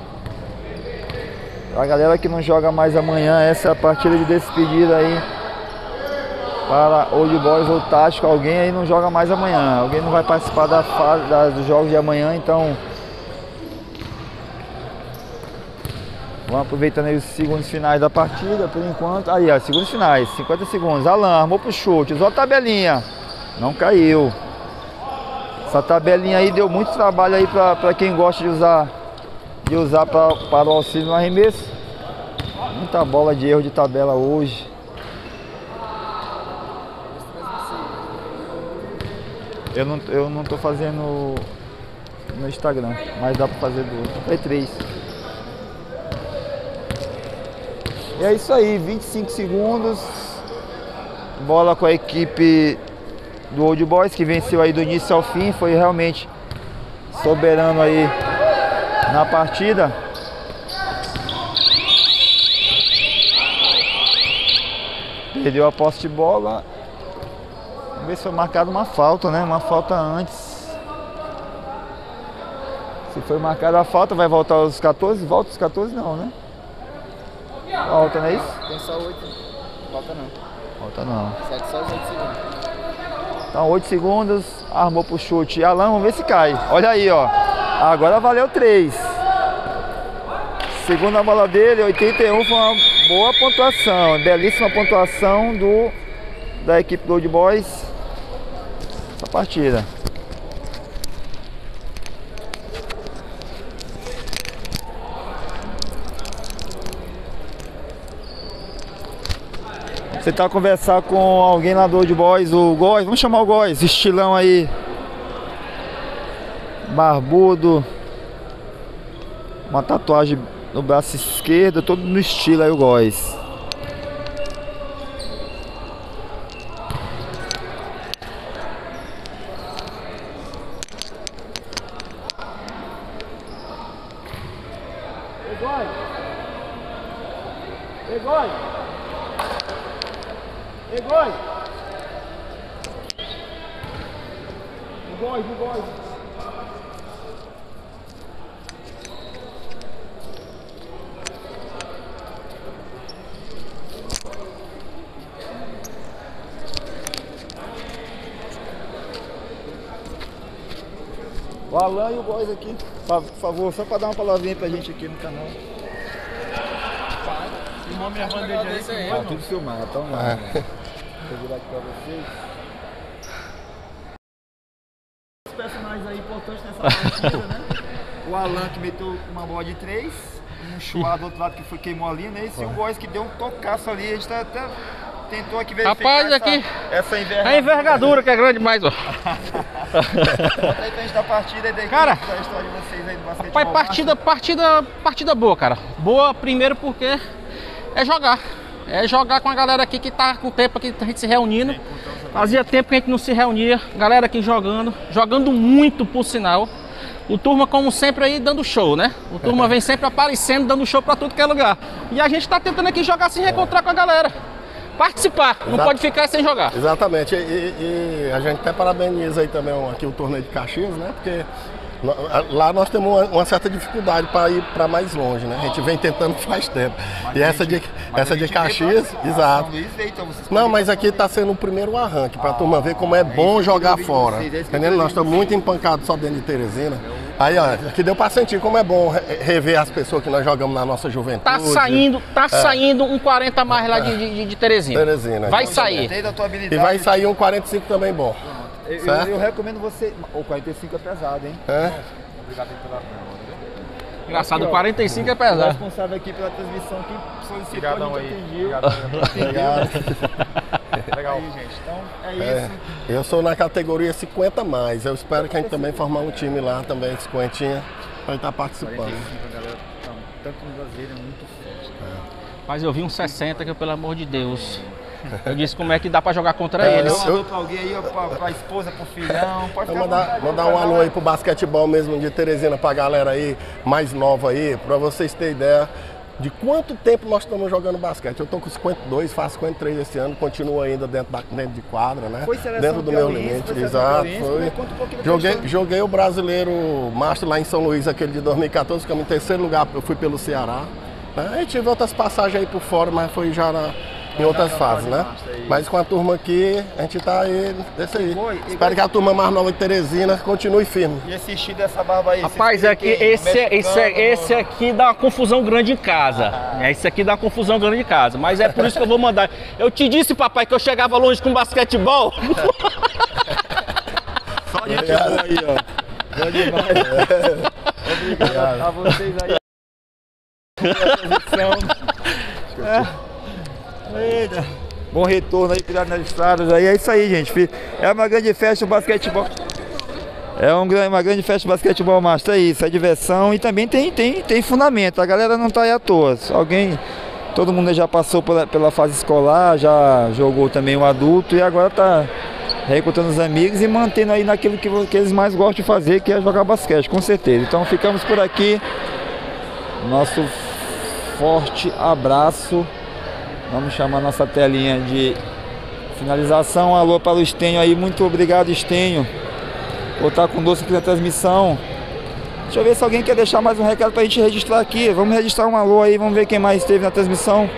A galera que não joga mais amanhã, essa é a partida de despedida aí para Old Boys ou Tático. Alguém aí não joga mais amanhã. Alguém não vai participar dos jogos de amanhã, então vamos aproveitando aí os segundos finais da partida por enquanto. Aí, ó, segundos finais, 50 segundos. Alan armou pro chute, usou a tabelinha, não caiu. Essa tabelinha aí deu muito trabalho aí para quem gosta de usar para o auxílio no arremesso. Muita bola de erro de tabela hoje. Eu não tô fazendo no Instagram, mas dá para fazer do outro. Foi 3. E é isso aí, 25 segundos. Bola com a equipe do Old Boys, que venceu aí do início ao fim. Foi realmente soberano aí na partida. Perdeu a posse de bola. Vamos ver se foi marcada uma falta, né? Uma falta antes. Se foi marcada a falta, vai voltar os 14? Volta os 14 não, né? Volta, não é isso? Tem só 8. Volta não. Volta não. Segue só os 8 segundos. Então 8 segundos, armou pro chute. Alan, vamos ver se cai. Olha aí, ó. Agora valeu 3. Segunda bola dele, 81, foi uma boa pontuação. Belíssima pontuação da equipe do Old Boys. Essa partida. Você tá a conversar com alguém lá do Old Boys, o Góis, vamos chamar o Góis, estilão aí, barbudo, uma tatuagem no braço esquerdo, todo no estilo aí o Góis. Góis! O Góis! O Alan e o Góis aqui, por favor, só para dar uma palavrinha pra gente aqui no canal. Filmou minha bandeja aí, Tá tudo filmado, então lá. Vou virar aqui pra vocês. Os personagens aí importantes nessa partida, né? O Alan que meteu uma bola de 3, um Chua do outro lado que foi, queimou ali, né? E o Góis que deu um tocaço ali, a gente tá até tentou aqui verificar. Rapaz, aqui essa envergadura. a envergadura que é grande demais, ó. Conta aí pra gente da partida e daí Cara, da história de vocês aí do basquetebol. Rapaz, partida boa, cara. Boa primeiro porque é jogar. É jogar com a galera aqui que tá com o tempo aqui, a gente se reunindo. Fazia tempo que a gente não se reunia. Galera aqui jogando muito, por sinal. O Turma, como sempre, aí dando show, né? O Turma vem sempre aparecendo, dando show pra tudo que é lugar. E a gente tá tentando aqui jogar, se reencontrar com a galera. Participar, não pode ficar sem jogar. Exatamente, e a gente até parabeniza aí também aqui o torneio de Caxias, né? Porque lá nós temos uma certa dificuldade para ir para mais longe, né? A gente vem tentando faz tempo. E essa de Caxias, exato. Não, mas aqui está sendo o primeiro arranque, para a turma ver como é bom jogar fora. Entendendo? Nós estamos muito empancados só dentro de Teresina. Aí, ó, aqui deu para sentir como é bom rever as pessoas que nós jogamos na nossa juventude. Tá saindo um 40 a mais lá de Teresina. Vai sair. E vai sair um 45 também bom. Eu recomendo você. O 45 é pesado, hein? Obrigado pela. Engraçado, o 45 é pesado. O responsável aqui pela transmissão que solicitou, a gente atendiu. Obrigado. Legal aí, gente. Então é isso. Eu sou na categoria 50 mais. Eu espero que a gente também formar um time lá também, 50, para estar participando. 45, galera. Então, tanto no brasileiro é muito forte. Mas eu vi um 60 que, pelo amor de Deus. Eu disse como é que dá pra jogar contra eles. Eu pra alguém aí, pra esposa, pro filhão, pode mandar um alô aí pro basquetebol mesmo de Teresina, pra galera aí mais nova aí, pra vocês terem ideia de quanto tempo nós estamos jogando basquete. Eu tô com 52, faço 53 esse ano, continuo ainda dentro de quadra, né? Dentro do meu limite, exato. Joguei o brasileiro Master lá em São Luís, aquele de 2014, ficamos em terceiro lugar, eu fui pelo Ceará. Né? E tive outras passagens aí por fora, mas foi já em outras fases, né? Mas com a turma aqui, a gente tá aí, desse aí. Espero que a turma mais nova de Teresina continue firme. E assistir dessa barba aí? Rapaz, esse aqui dá uma confusão grande em casa. Esse aqui dá uma confusão grande em casa. Mas é por isso que eu vou mandar. Eu te disse, papai, que eu chegava longe com basquetebol. Só de boa aí, ó. Bom demais. Obrigado a vocês aí. Eita. Bom retorno aí, cuidado nas estradas aí, é isso aí, gente. É uma grande festa o basquetebol. É uma grande festa o basquetebol master, é isso, é diversão e também tem fundamento. A galera não tá aí à toa. Todo mundo já passou pela fase escolar, já jogou também o adulto e agora tá reencontrando os amigos e mantendo aí naquilo que eles mais gostam de fazer, que é jogar basquete, com certeza. Então ficamos por aqui. Nosso forte abraço. Vamos chamar nossa telinha de finalização. Alô para o Estenho aí, muito obrigado, Estenho, por estar conosco aqui na transmissão. Deixa eu ver se alguém quer deixar mais um recado para a gente registrar aqui. Vamos registrar um alô aí, vamos ver quem mais esteve na transmissão.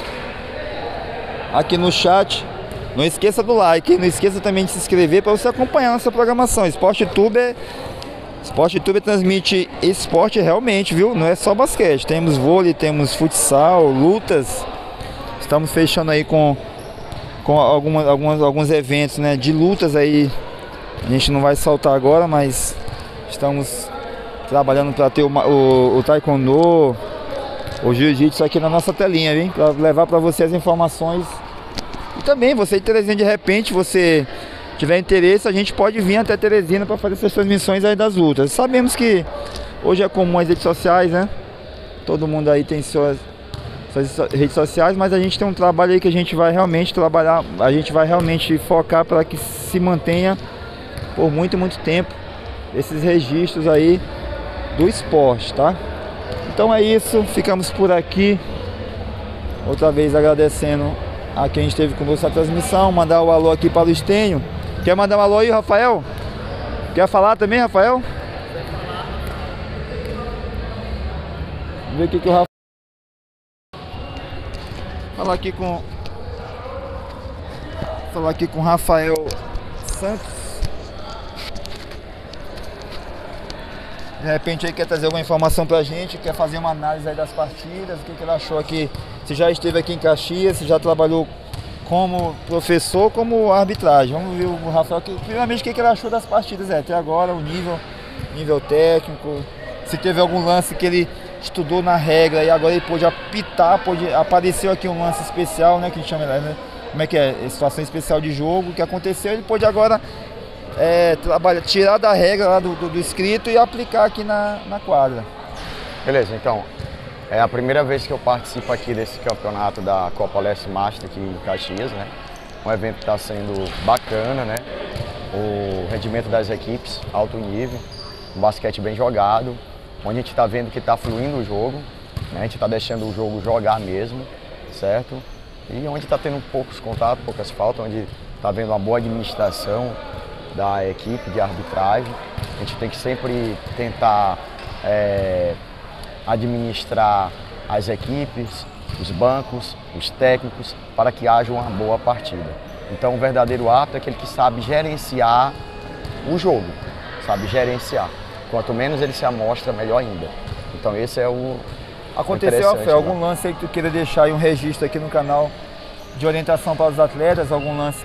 Aqui no chat. Não esqueça do like, não esqueça também de se inscrever para você acompanhar nossa programação. SportTube transmite esporte realmente, viu? Não é só basquete. Temos vôlei, temos futsal, lutas. Estamos fechando aí com alguns eventos, né, de lutas aí. A gente não vai saltar agora, mas estamos trabalhando para ter o taekwondo, o jiu-jitsu aqui na nossa telinha, hein? Para levar para você as informações. E também, você de Teresina, de repente, você tiver interesse, a gente pode vir até Teresina para fazer essas transmissões aí das lutas. Sabemos que hoje é comum as redes sociais, né? Todo mundo aí tem suas redes sociais, mas a gente tem um trabalho aí que a gente vai realmente trabalhar, a gente vai realmente focar para que se mantenha por muito tempo esses registros aí do esporte, tá? Então é isso, ficamos por aqui. Outra vez agradecendo a quem esteve conosco na transmissão, mandar o alô aqui para o Estênio. Quer mandar um alô aí, Rafael? Quer falar também, Rafael? Vamos ver o que o Rafael... Falar aqui com o Rafael Santos. De repente aí quer trazer alguma informação pra gente, quer fazer uma análise aí das partidas, o que ele achou aqui, se já esteve aqui em Caxias, se já trabalhou como professor, como arbitragem. Vamos ver o Rafael, primeiramente, o que ele achou das partidas até agora, o nível técnico, se teve algum lance que ele estudou na regra e agora ele pôde apitar, apareceu aqui um lance especial, né, que a gente chama, né, como é que é, situação especial de jogo, que aconteceu, ele pôde agora tirar da regra lá do escrito e aplicar aqui na quadra. Beleza, então, é a primeira vez que eu participo aqui desse campeonato da Copa Leste Master aqui em Caxias, né? Um evento que está sendo bacana, né? O rendimento das equipes, alto nível, um basquete bem jogado, onde a gente está vendo que está fluindo o jogo, né? A gente está deixando o jogo jogar mesmo, certo? E onde está tendo poucos contatos, poucas faltas, onde está vendo uma boa administração da equipe de arbitragem. A gente tem que sempre tentar administrar as equipes, os bancos, os técnicos, para que haja uma boa partida. Então o verdadeiro árbitro é aquele que sabe gerenciar o jogo, sabe gerenciar. Quanto menos ele se amostra, melhor ainda. Então esse é o Aconteceu, Rafael, algum lance aí que tu queira deixar aí um registro aqui no canal de orientação para os atletas, algum lance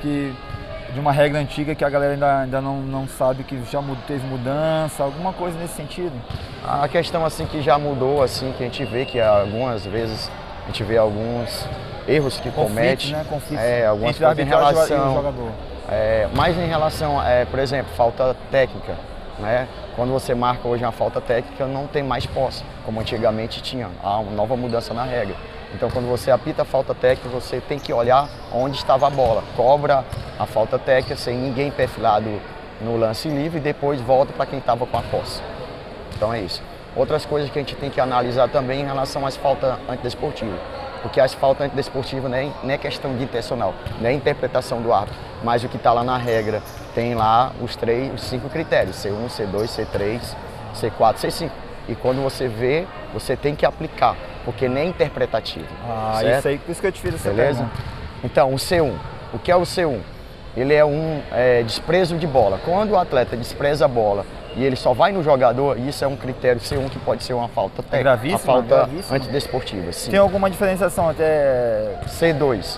de uma regra antiga que a galera ainda não sabe, que já teve mudança, alguma coisa nesse sentido? A questão assim que já mudou, assim, que a gente vê que algumas vezes a gente vê alguns erros que comete, né? Conflitos algumas entre coisas em relação, e o jogador. Mais em relação, por exemplo, falta técnica, né? Quando você marca hoje uma falta técnica, não tem mais posse, como antigamente tinha. Há uma nova mudança na regra. Então, quando você apita a falta técnica, você tem que olhar onde estava a bola. Cobra a falta técnica sem ninguém perfilado no lance livre e depois volta para quem estava com a posse. Então é isso. Outras coisas que a gente tem que analisar também em relação às faltas antidesportivas. Porque as faltas antidesportivas não é questão de intencional, não é interpretação do árbitro. Mas o que está lá na regra tem lá os 5 critérios, C1, C2, C3, C4, C5. E quando você vê, você tem que aplicar, porque nem é interpretativo. Certo? Isso aí, por isso que eu te fiz essa beleza? pergunta. Então, o C1. O que é o C1? Ele é um desprezo de bola. Quando o atleta despreza a bola e ele só vai no jogador, isso é um critério C1 que pode ser uma falta técnica. Gravíssima, uma falta gravíssima. antidesportiva. Sim. Tem alguma diferenciação até... C2.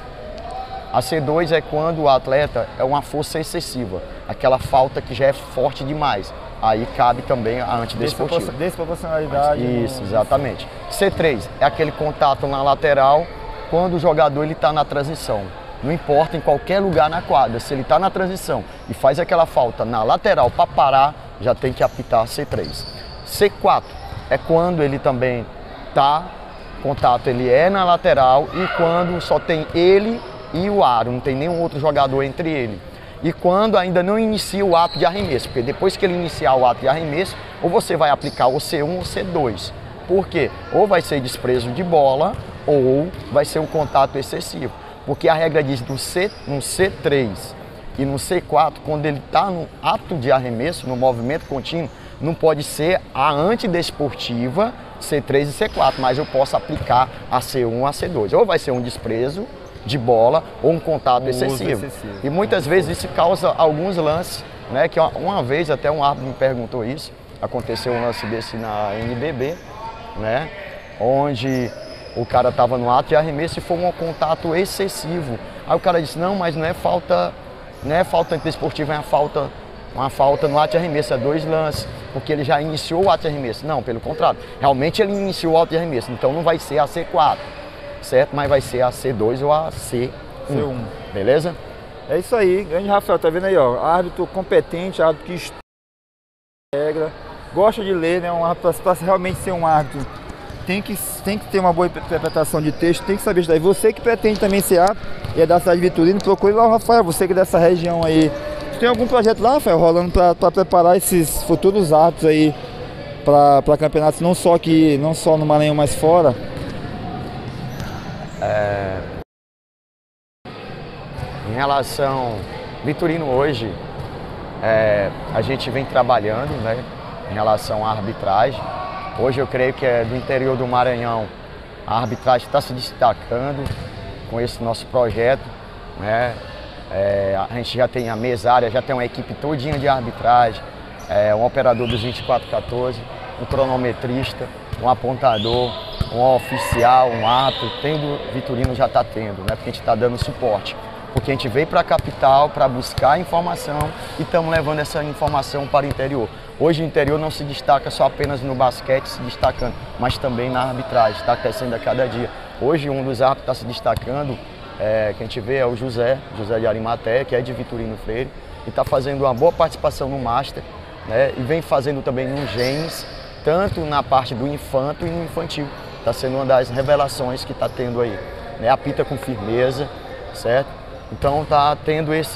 A C2 é quando o atleta é uma força excessiva, aquela falta que já é forte demais. Aí cabe também a antidesportiva. Desproporcionalidade. Isso, exatamente. C3 é aquele contato na lateral quando o jogador está na transição. Não importa em qualquer lugar na quadra, se ele está na transição e faz aquela falta na lateral para parar, já tem que apitar C3. C4 é quando ele também está, contato ele é na lateral e quando só tem ele e o aro, não tem nenhum outro jogador entre ele. E quando ainda não inicia o ato de arremesso, porque depois que ele iniciar o ato de arremesso, ou você vai aplicar o C1 ou C2. Por quê? Ou vai ser desprezo de bola, ou vai ser um contato excessivo. Porque a regra diz no C3 e no C4, quando ele está no ato de arremesso, no movimento contínuo, não pode ser a antidesportiva C3 e C4, mas eu posso aplicar a C1 a C2. Ou vai ser um desprezo de bola ou um contato excessivo. E muitas vezes isso causa alguns lances, né? Que uma vez até um árbitro me perguntou isso, aconteceu um lance desse na NBB, né? Onde o cara estava no ato de arremesso e foi um contato excessivo. Aí o cara disse, não, mas não é falta antidesportiva, é uma falta no ato de arremesso, é 2 lances, porque ele já iniciou o ato de arremesso. Não, pelo contrário, realmente ele iniciou o ato de arremesso, então não vai ser a C4. Certo? Mas vai ser a C2 ou a C1. Beleza? É isso aí, grande Rafael, tá vendo aí, ó, árbitro competente, árbitro que estuda a regra, gosta de ler, né, para realmente ser um árbitro, tem que ter uma boa interpretação de texto, tem que saber estudar. E você que pretende também ser árbitro e é da cidade de Vitorino, procure lá o Rafael, você que é dessa região aí. Tem algum projeto lá, Rafael, rolando para preparar esses futuros árbitros aí para campeonatos, não só no Maranhão, mas fora? Em relação Vitorino hoje, a gente vem trabalhando, né, em relação à arbitragem. Hoje eu creio que do interior do Maranhão a arbitragem está se destacando com esse nosso projeto, né? A gente já tem a mesária, já tem uma equipe todinha de arbitragem, um operador dos 2414, um cronometrista, um apontador, um oficial, um árbitro, Vitorino já está tendo, né? Porque a gente está dando suporte. Porque a gente veio para a capital para buscar informação e estamos levando essa informação para o interior. Hoje o interior não se destaca só apenas no basquete, se destacando, mas também na arbitragem, está crescendo a cada dia. Hoje um dos árbitros está se destacando, que a gente vê é o José de Arimaté, que é de Vitorino Freire, e está fazendo uma boa participação no Master, né? E vem fazendo também no Genes, tanto na parte do infanto e no infantil. Está sendo uma das revelações que está tendo aí, né? Apita com firmeza, certo? Então está tendo essa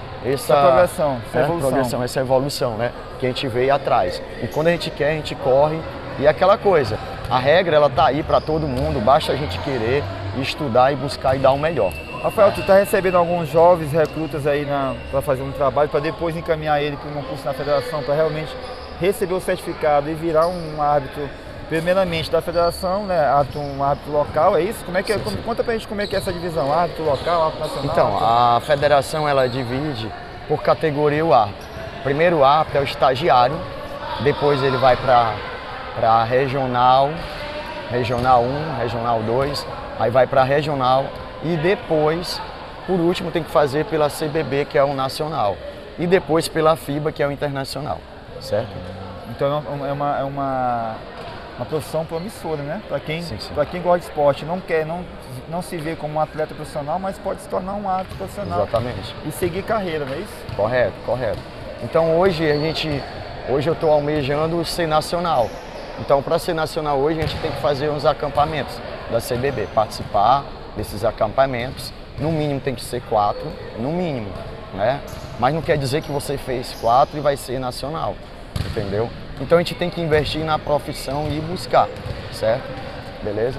progressão, essa evolução, né? Que a gente veio atrás. E quando a gente quer, a gente corre. E é aquela coisa, a regra ela tá aí para todo mundo, basta a gente querer estudar e buscar e dar o melhor. Rafael, tu está recebendo alguns jovens recrutas aí para fazer um trabalho, para depois encaminhar ele para um curso na federação, para realmente receber o certificado e virar um árbitro, primeiramente da federação, né, um árbitro local, é isso? Como é que é? Conta pra gente como é que é essa divisão, árbitro local, árbitro nacional? Então, a federação ela divide por categoria o árbitro. Primeiro o árbitro é o estagiário, depois ele vai para regional, regional 1, regional 2, aí vai para regional e depois, por último, tem que fazer pela CBB, que é o nacional, e depois pela FIBA, que é o internacional, certo? Então é uma profissão promissora, né? Para quem gosta de esporte, não se vê como um atleta profissional, mas pode se tornar um árbitro profissional. Exatamente. E seguir carreira, não é isso? Correto. Então hoje eu estou almejando ser nacional. Então para ser nacional hoje a gente tem que fazer uns acampamentos da CBB, participar desses acampamentos. No mínimo tem que ser 4, no mínimo, né? Mas não quer dizer que você fez 4 e vai ser nacional, entendeu? Então a gente tem que investir na profissão e buscar, certo? Beleza?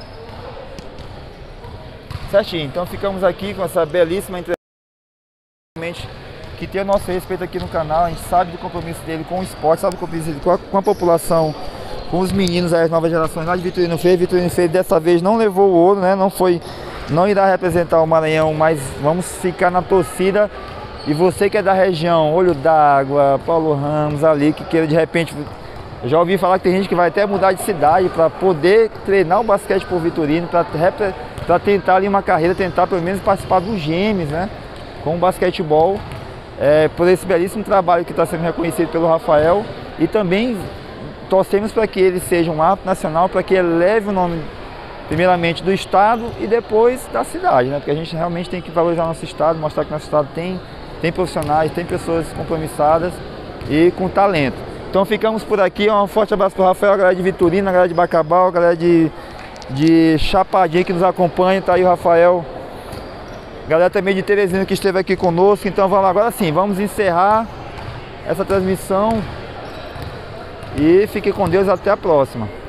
Certinho, então ficamos aqui com essa belíssima entrevista, que tem o nosso respeito aqui no canal, a gente sabe do compromisso dele com o esporte, sabe do compromisso dele com a população, com os meninos, as novas gerações lá de Vitorino Freire. Vitorino Freire dessa vez não levou o ouro, né? Não irá representar o Maranhão, mas vamos ficar na torcida. E você que é da região, Olho d'Água, Paulo Ramos, ali, que queira de repente... Eu já ouvi falar que tem gente que vai até mudar de cidade para poder treinar o basquete por Vitorino, para tentar ali uma carreira, tentar pelo menos participar dos Gêmeos, né? Com o basquetebol, por esse belíssimo trabalho que está sendo reconhecido pelo Rafael. E também torcemos para que ele seja um árbitro nacional, para que ele leve o nome, primeiramente, do estado e depois da cidade, né? Porque a gente realmente tem que valorizar nosso estado, mostrar que nosso estado tem profissionais, tem pessoas compromissadas e com talento. Então ficamos por aqui, um forte abraço para o Rafael, a galera de Vitorino, a galera de Bacabal, a galera de Chapadinha que nos acompanha, tá aí o Rafael, a galera também de Teresina que esteve aqui conosco. Então vamos lá, agora sim, vamos encerrar essa transmissão e fiquem com Deus, até a próxima.